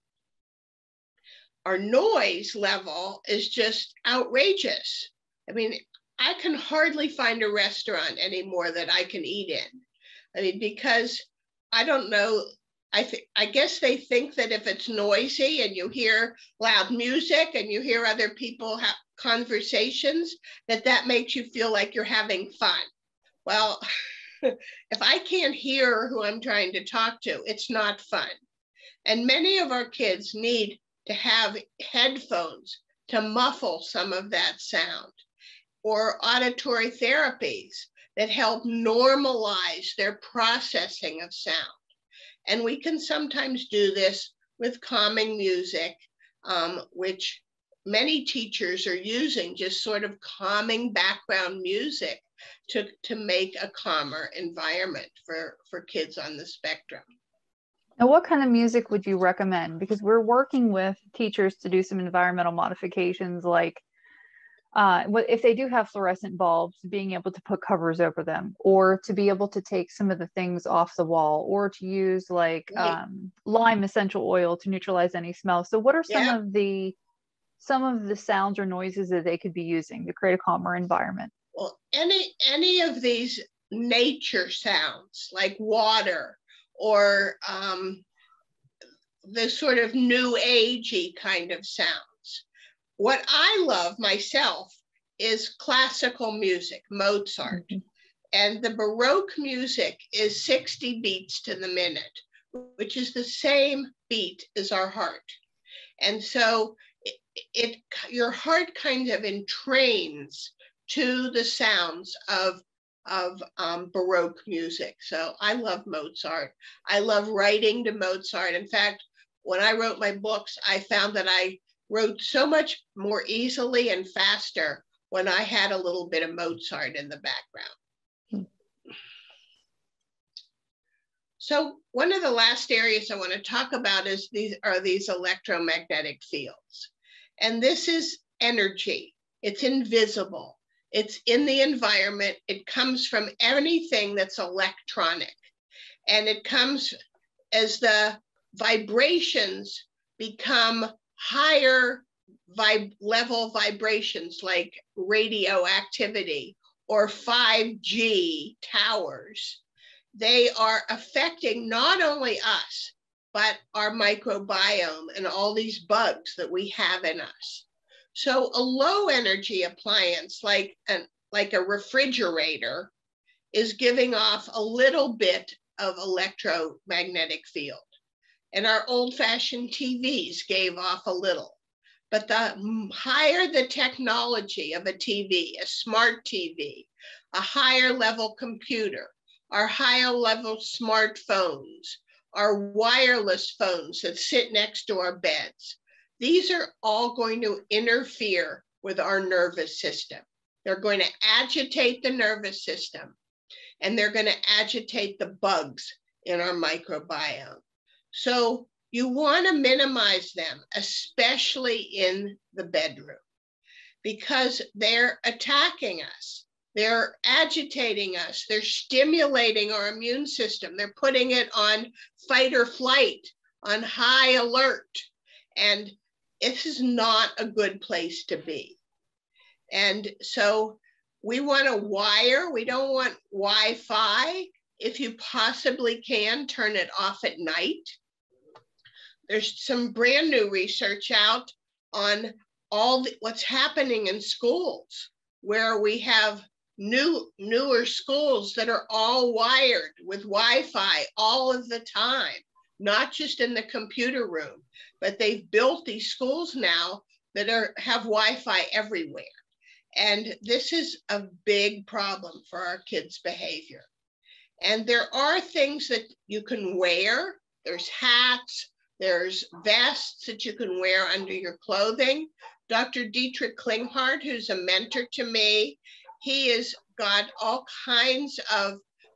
Our noise level is just outrageous. I mean, I can hardly find a restaurant anymore that I can eat in. I mean, because I don't know, I guess they think that if it's noisy and you hear loud music and you hear other people have conversations, that makes you feel like you're having fun. Well, if I can't hear who I'm trying to talk to, it's not fun. And many of our kids need to have headphones to muffle some of that sound, or auditory therapies that help normalize their processing of sound. And we can sometimes do this with calming music, which many teachers are using, just sort of calming background music to make a calmer environment for kids on the spectrum. Now, what kind of music would you recommend? Because we're working with teachers to do some environmental modifications, like if they do have fluorescent bulbs, being able to put covers over them, or to be able to take some of the things off the wall, or to use like lime essential oil to neutralize any smell. So what are some of the some of the sounds or noises that they could be using to create a calmer environment? Well, any of these nature sounds like water or the sort of new agey kind of sounds. What I love myself is classical music, Mozart. Mm-hmm. And the Baroque music is 60 beats to the minute, which is the same beat as our heart. And so your heart kind of entrains to the sounds of Baroque music. So I love Mozart. I love writing to Mozart. In fact, when I wrote my books, I found that I wrote so much more easily and faster when I had a little bit of Mozart in the background. So one of the last areas I want to talk about is these electromagnetic fields. And this is energy. It's invisible. It's in the environment. It comes from anything that's electronic. And it comes as the vibrations become higher level vibrations like radioactivity or 5G towers. They are affecting not only us, but our microbiome and all these bugs that we have in us. So a low energy appliance like a refrigerator is giving off a little bit of electromagnetic field. And our old-fashioned TVs gave off a little. But the higher the technology of a TV, a smart TV, a higher level computer, our higher level smartphones, our wireless phones that sit next to our beds, these are all going to interfere with our nervous system. They're going to agitate the nervous system, and they're going to agitate the bugs in our microbiome. So you want to minimize them, especially in the bedroom, because they're attacking us. They're agitating us. They're stimulating our immune system. They're putting it on fight or flight, on high alert. And this is not a good place to be. And so we want to wire. We don't want Wi-Fi. If you possibly can, turn it off at night. There's some brand new research out on what's happening in schools, where we have newer schools that are all wired with Wi-Fi all of the time, not just in the computer room, but they've built these schools now that have Wi-Fi everywhere. And this is a big problem for our kids' behavior. And there are things that you can wear. There's hats, there's vests that you can wear under your clothing. Dr. Dietrich Klinghardt, who's a mentor to me, he has got all kinds of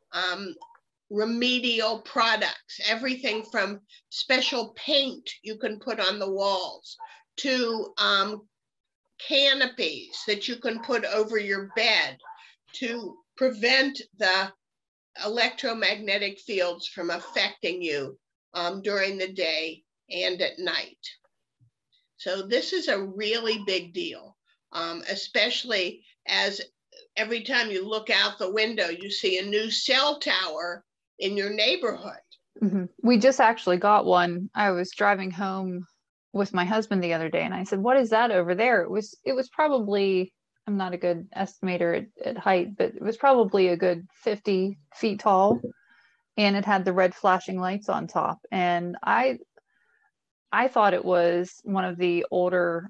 remedial products, everything from special paint you can put on the walls to canopies that you can put over your bed to prevent the electromagnetic fields from affecting you during the day and at night. So this is a really big deal, especially as every time you look out the window, you see a new cell tower in your neighborhood. Mm-hmm. We just actually got one. I was driving home with my husband the other day, and I said, "What is that over there?" It was probably, I'm not a good estimator at height, but it was probably a good 50 feet tall, and it had the red flashing lights on top. And I thought it was one of the older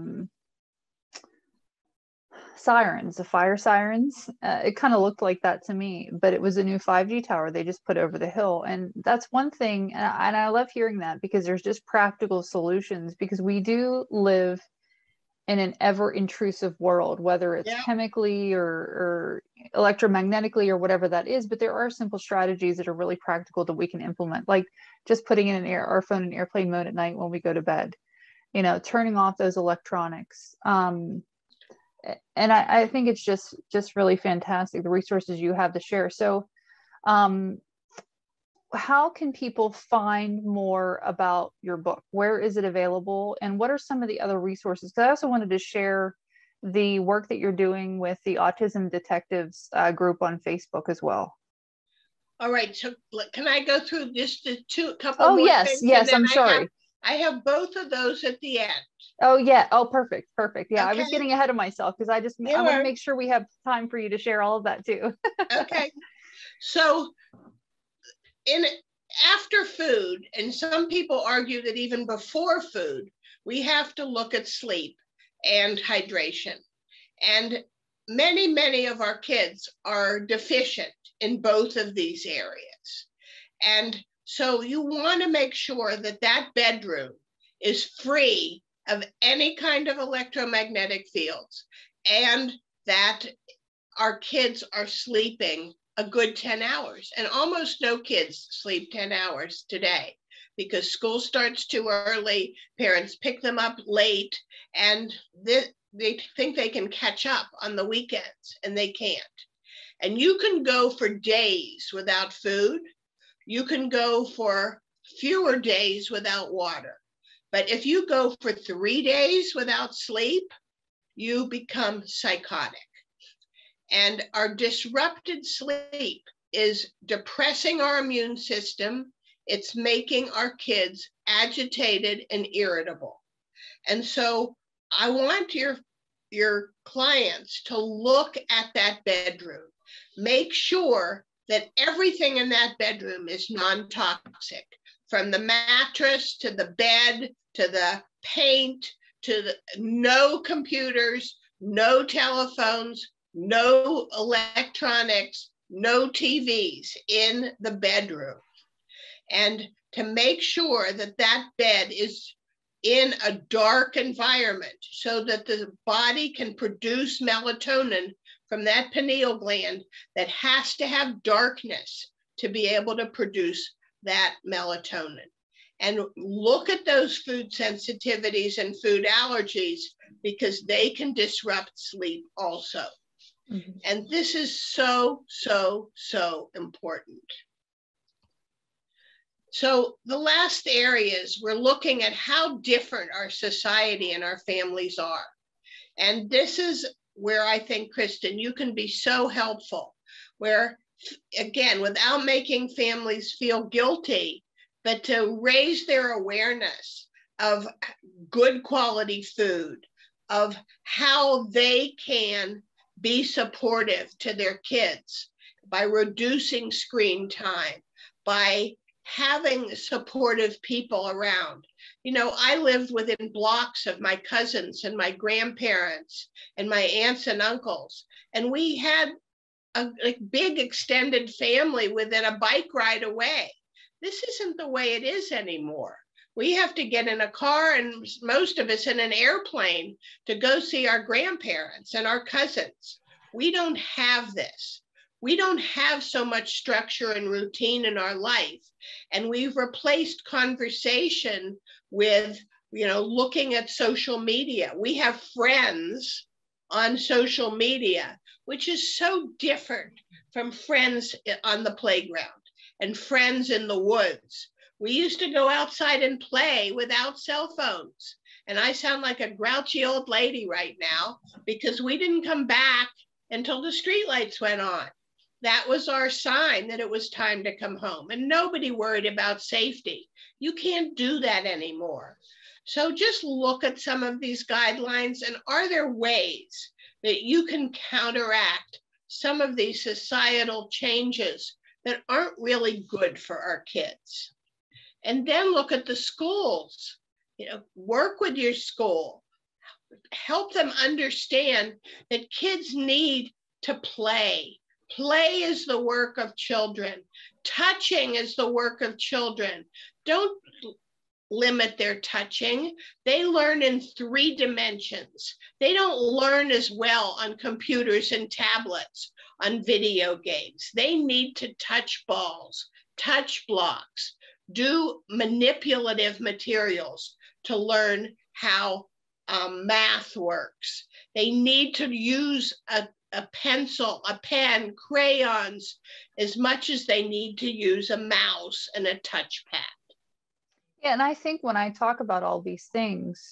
sirens, the fire sirens. It kind of looked like that to me, but it was a new 5G tower they just put over the hill. And that's one thing, and I love hearing that, because there's just practical solutions, because we do live in an ever intrusive world, whether it's chemically or electromagnetically or whatever that is. But there are simple strategies that are really practical that we can implement, like just putting in our phone in airplane mode at night when we go to bed, turning off those electronics. And I think it's just really fantastic, the resources you have to share. So how can people find more about your book? Where is it available? And what are some of the other resources? Because I also wanted to share the work that you're doing with the Autism Detectives group on Facebook as well. All right, so can I go through just the couple Oh, more yes, things? yes, I'm sorry. I have both of those at the end. Oh, yeah. Oh, perfect. Perfect. Yeah, Okay. I was getting ahead of myself because I want to make sure we have time for you to share all of that too. Okay. So after food, and some people argue that even before food, we have to look at sleep and hydration. And many of our kids are deficient in both of these areas. And so you want to make sure that that bedroom is free of any kind of electromagnetic fields, and that our kids are sleeping a good 10 hours. And almost no kids sleep 10 hours today because school starts too early, parents pick them up late, and they think they can catch up on the weekends, and they can't. And you can go for days without food. You can go for fewer days without water. But if you go for 3 days without sleep, you become psychotic. And our disrupted sleep is depressing our immune system. It's making our kids agitated and irritable. And so I want your clients to look at that bedroom. Make sure that everything in that bedroom is non-toxic, from the mattress to the bed to the paint to no computers, no telephones, no electronics, no TVs in the bedroom. And to make sure that that bed is in a dark environment so that the body can produce melatonin from that pineal gland that has to have darkness to be able to produce that melatonin. And look at those food sensitivities and food allergies, because they can disrupt sleep also. Mm-hmm. And this is so important. So the last areas, we're looking at how different our society and our families are. And this is where I think, Kristan, you can be so helpful, where, again, without making families feel guilty, but to raise their awareness of good quality food, of how they can be supportive to their kids by reducing screen time, by having supportive people around. You know, I lived within blocks of my cousins and my grandparents and my aunts and uncles, and we had a big extended family within a bike ride away. This isn't the way it is anymore. We have to get in a car, and most of us in an airplane, to go see our grandparents and our cousins. We don't have this. We don't have so much structure and routine in our life. And we've replaced conversation with, looking at social media. We have friends on social media, which is so different from friends on the playground and friends in the woods. We used to go outside and play without cell phones. And I sound like a grouchy old lady right now because we didn't come back until the streetlights went on. That was our sign that it was time to come home, and nobody worried about safety. You can't do that anymore. So just look at some of these guidelines, and are there ways that you can counteract some of these societal changes that aren't really good for our kids? And then look at the schools. Work with your school. Help them understand that kids need to play. Play is the work of children. Touching is the work of children. Don't limit their touching. They learn in 3 dimensions. They don't learn as well on computers and tablets, on video games. They need to touch balls, touch blocks, do manipulative materials to learn how math works. They need to use a pencil, a pen, crayons, as much as they need to use a mouse and a touchpad. Yeah, and I think when I talk about all these things,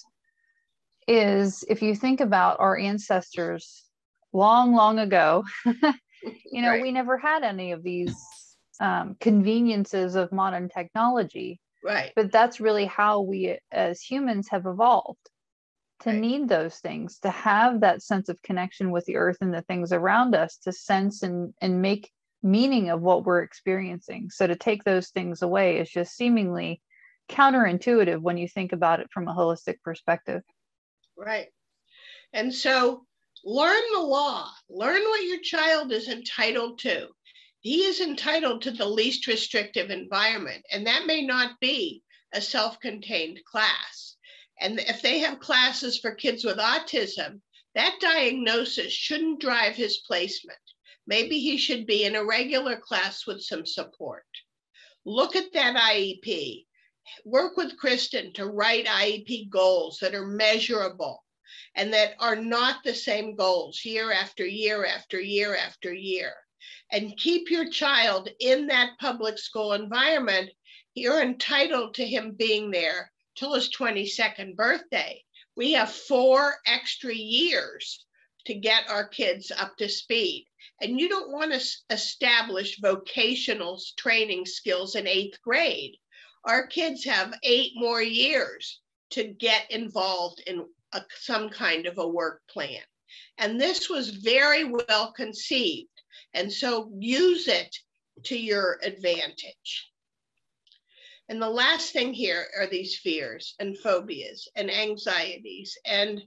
is if you think about our ancestors long, long ago, you know, Right. we never had any of these conveniences of modern technology. Right. But that's really how we as humans have evolved, to Right. need those things, to have that sense of connection with the earth and the things around us, to sense and make meaning of what we're experiencing. So to take those things away is just seemingly counterintuitive when you think about it from a holistic perspective. Right. And so learn the law, learn what your child is entitled to. He is entitled to the least restrictive environment, and that may not be a self-contained class. And if they have classes for kids with autism, that diagnosis shouldn't drive his placement. Maybe he should be in a regular class with some support. Look at that IEP. Work with Kristan to write IEP goals that are measurable and that are not the same goals year after year after year after year. And keep your child in that public school environment. You're entitled to him being there till his 22nd birthday. We have 4 extra years to get our kids up to speed. And you don't want to establish vocational training skills in 8th grade. Our kids have 8 more years to get involved in some kind of a work plan. And this was very well conceived. And so use it to your advantage. And the last thing here are these fears and phobias and anxieties. And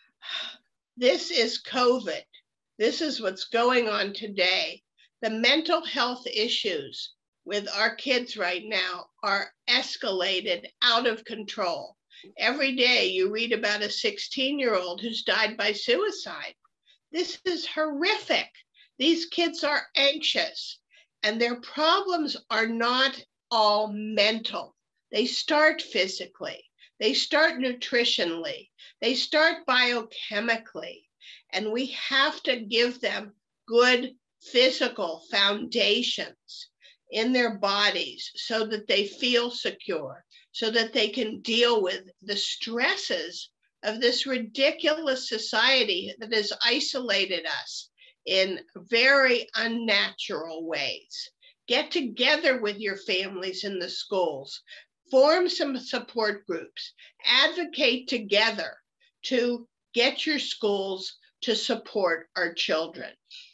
this is COVID. This is what's going on today. The mental health issues with our kids right now are escalated out of control. Every day you read about a 16-year-old who's died by suicide. This is horrific. These kids are anxious, and their problems are not all mental. They start physically, they start nutritionally, they start biochemically, and we have to give them good physical foundations in their bodies so that they feel secure, so that they can deal with the stresses of this ridiculous society that has isolated us in very unnatural ways. Get together with your families in the schools, form some support groups, advocate together to get your schools to support our children.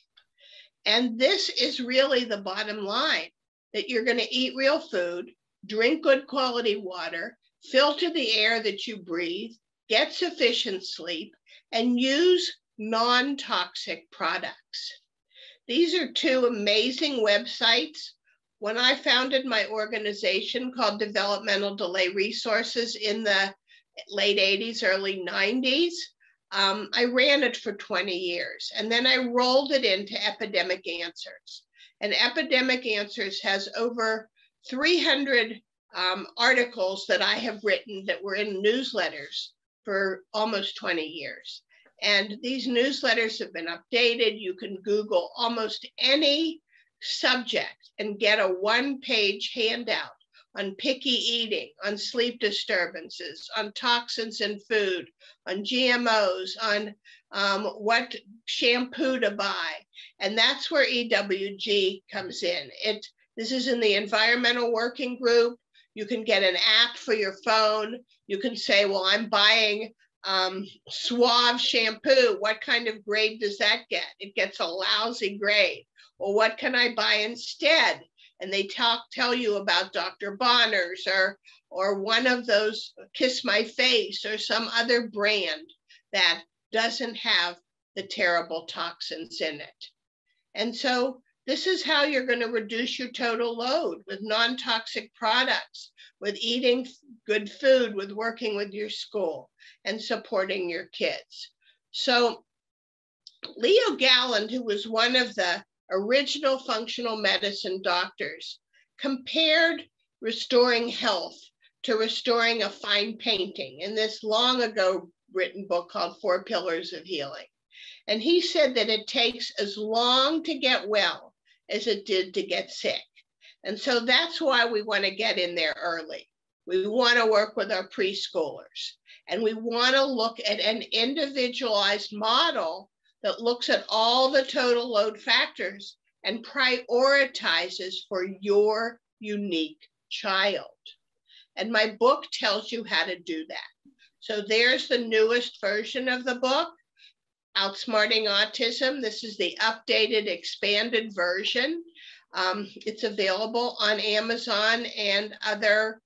And this is really the bottom line, that you're going to eat real food, drink good quality water, filter the air that you breathe, get sufficient sleep, and use non-toxic products. These are 2 amazing websites. When I founded my organization called Developmental Delay Resources in the late 80s, early 90s, I ran it for 20 years, and then I rolled it into Epidemic Answers. And Epidemic Answers has over 300 articles that I have written that were in newsletters for almost 20 years. And these newsletters have been updated. You can Google almost any subject and get a 1-page handout on picky eating, on sleep disturbances, on toxins in food, on GMOs, on what shampoo to buy. And that's where EWG comes in. This is in the Environmental Working Group. You can get an app for your phone. You can say, well, I'm buying Suave shampoo. What kind of grade does that get? It gets a lousy grade. Well, what can I buy instead? And they tell you about Dr. Bonner's or one of those Kiss My Face or some other brand that doesn't have the terrible toxins in it. And so this is how you're going to reduce your total load, with non-toxic products, with eating good food, with working with your school and supporting your kids. So Leo Galland, who was one of the original functional medicine doctors, compared restoring health to restoring a fine painting in this long ago written book called 4 Pillars of Healing. And he said that it takes as long to get well as it did to get sick. And so that's why we want to get in there early. We want to work with our preschoolers, and we want to look at an individualized model that looks at all the total load factors and prioritizes for your unique child. And my book tells you how to do that. So there's the newest version of the book, Outsmarting Autism. This is the updated, expanded version. It's available on Amazon and other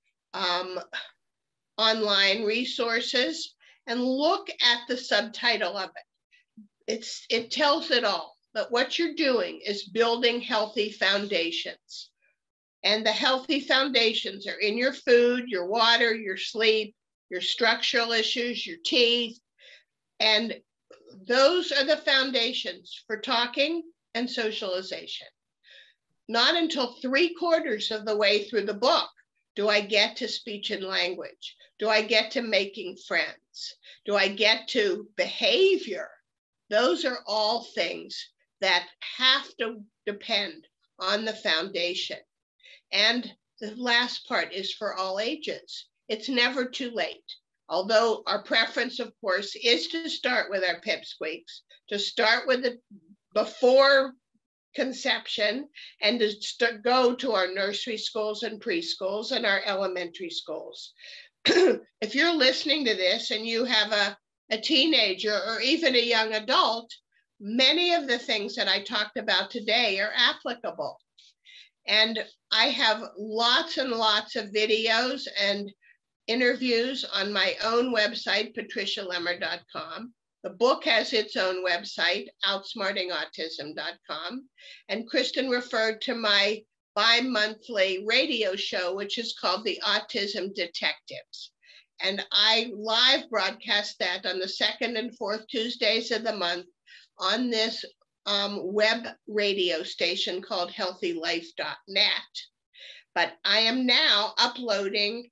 online resources. And look at the subtitle of it. It tells it all, that what you're doing is building healthy foundations. And the healthy foundations are in your food, your water, your sleep, your structural issues, your teeth. And those are the foundations for talking and socialization. Not until 3/4 of the way through the book do I get to speech and language. Do I get to making friends? Do I get to behavior? Those are all things that have to depend on the foundation. And the last part is for all ages. It's never too late. Although our preference, of course, is to start with our pipsqueaks, to start with it before conception, and to go to our nursery schools and preschools and our elementary schools. If you're listening to this and you have a teenager or even a young adult, many of the things that I talked about today are applicable. And I have lots and lots of videos and interviews on my own website, patricialemer.com. The book has its own website, outsmartingautism.com. And Kristan referred to my bi-monthly radio show, which is called the Autism Detectives. And I live broadcast that on the 2nd and 4th Tuesdays of the month on this web radio station called healthylife.net. But I am now uploading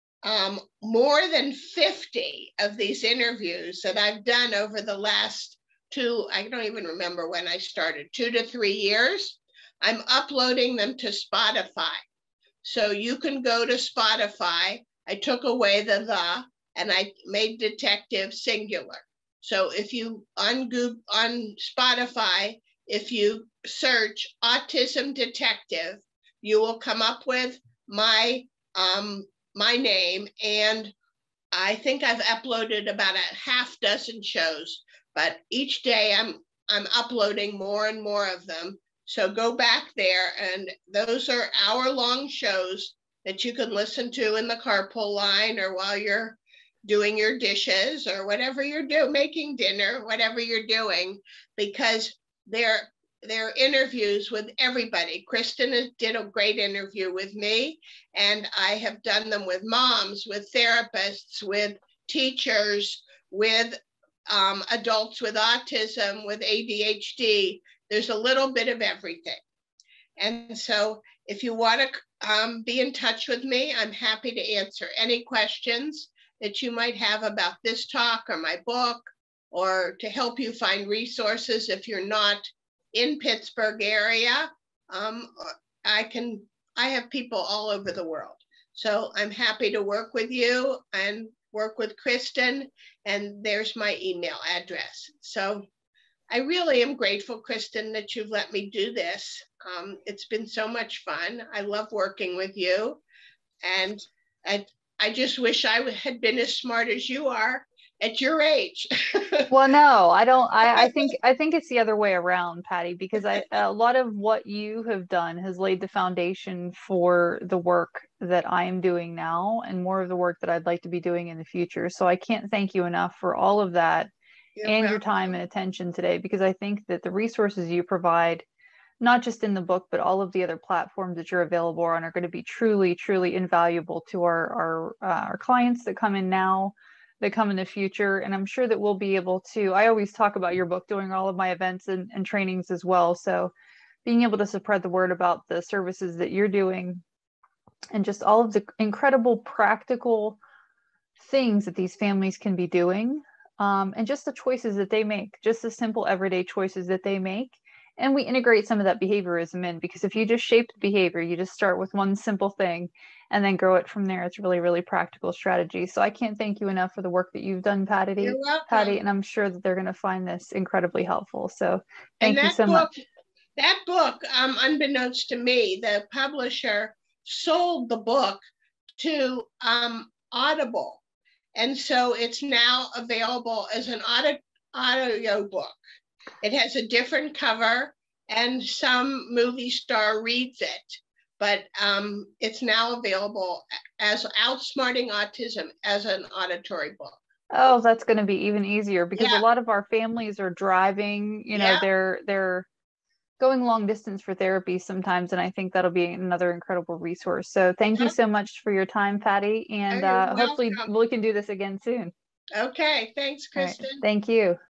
more than 50 of these interviews that I've done over the last I don't even remember when I started, 2 to 3 years. I'm uploading them to Spotify. So you can go to Spotify. I took away the and I made detective singular. So if you on Spotify, if you search Autism Detective, you will come up with my name, and I think I've uploaded about a half dozen shows, but each day I'm uploading more and more of them. So go back there, and those are hour-long shows that you can listen to in the carpool line or while you're doing your dishes or whatever you're doing, making dinner, whatever you're doing, because they're interviews with everybody. Kristan did a great interview with me, and I have done them with moms, with therapists, with teachers, with adults with autism, with ADHD. There's a little bit of everything. And so if you want to be in touch with me, I'm happy to answer any questions that you might have about this talk or my book, or to help you find resources if you're not in Pittsburgh area. I have people all over the world. So I'm happy to work with you and work with Kristan, and there's my email address. So I really am grateful, Kristan, that you've let me do this. It's been so much fun. I love working with you. And I just wish I had been as smart as you are at your age. Well, no, I don't. I think it's the other way around, Patty, because a lot of what you have done has laid the foundation for the work that I am doing now, and more of the work that I'd like to be doing in the future. So I can't thank you enough for all of that and your time and attention today, because I think that the resources you provide, not just in the book, but all of the other platforms that you're available on, are going to be truly, truly invaluable to our clients that come in now, that come in the future. And I'm sure that we'll be able to, I always talk about your book during all of my events and trainings as well. So being able to spread the word about the services that you're doing and just all of the incredible practical things that these families can be doing and just the choices that they make, just the simple everyday choices that they make. And we integrate some of that behaviorism in, because if you just shape the behavior, you just start with one simple thing and then grow it from there. It's really, really practical strategy. So I can't thank you enough for the work that you've done, You're welcome. Patty, and I'm sure that they're going to find this incredibly helpful. So thank you that so much. That book, unbeknownst to me, the publisher sold the book to Audible. And so it's now available as an audio book. It has a different cover and some movie star reads it, but it's now available as Outsmarting Autism as an auditory book. Oh, that's going to be even easier, because a lot of our families are driving, you know, they're going long distance for therapy sometimes. And I think that'll be another incredible resource. So thank you so much for your time, Patty. And hopefully we can do this again soon. Okay. Thanks, Kristan. Thank you.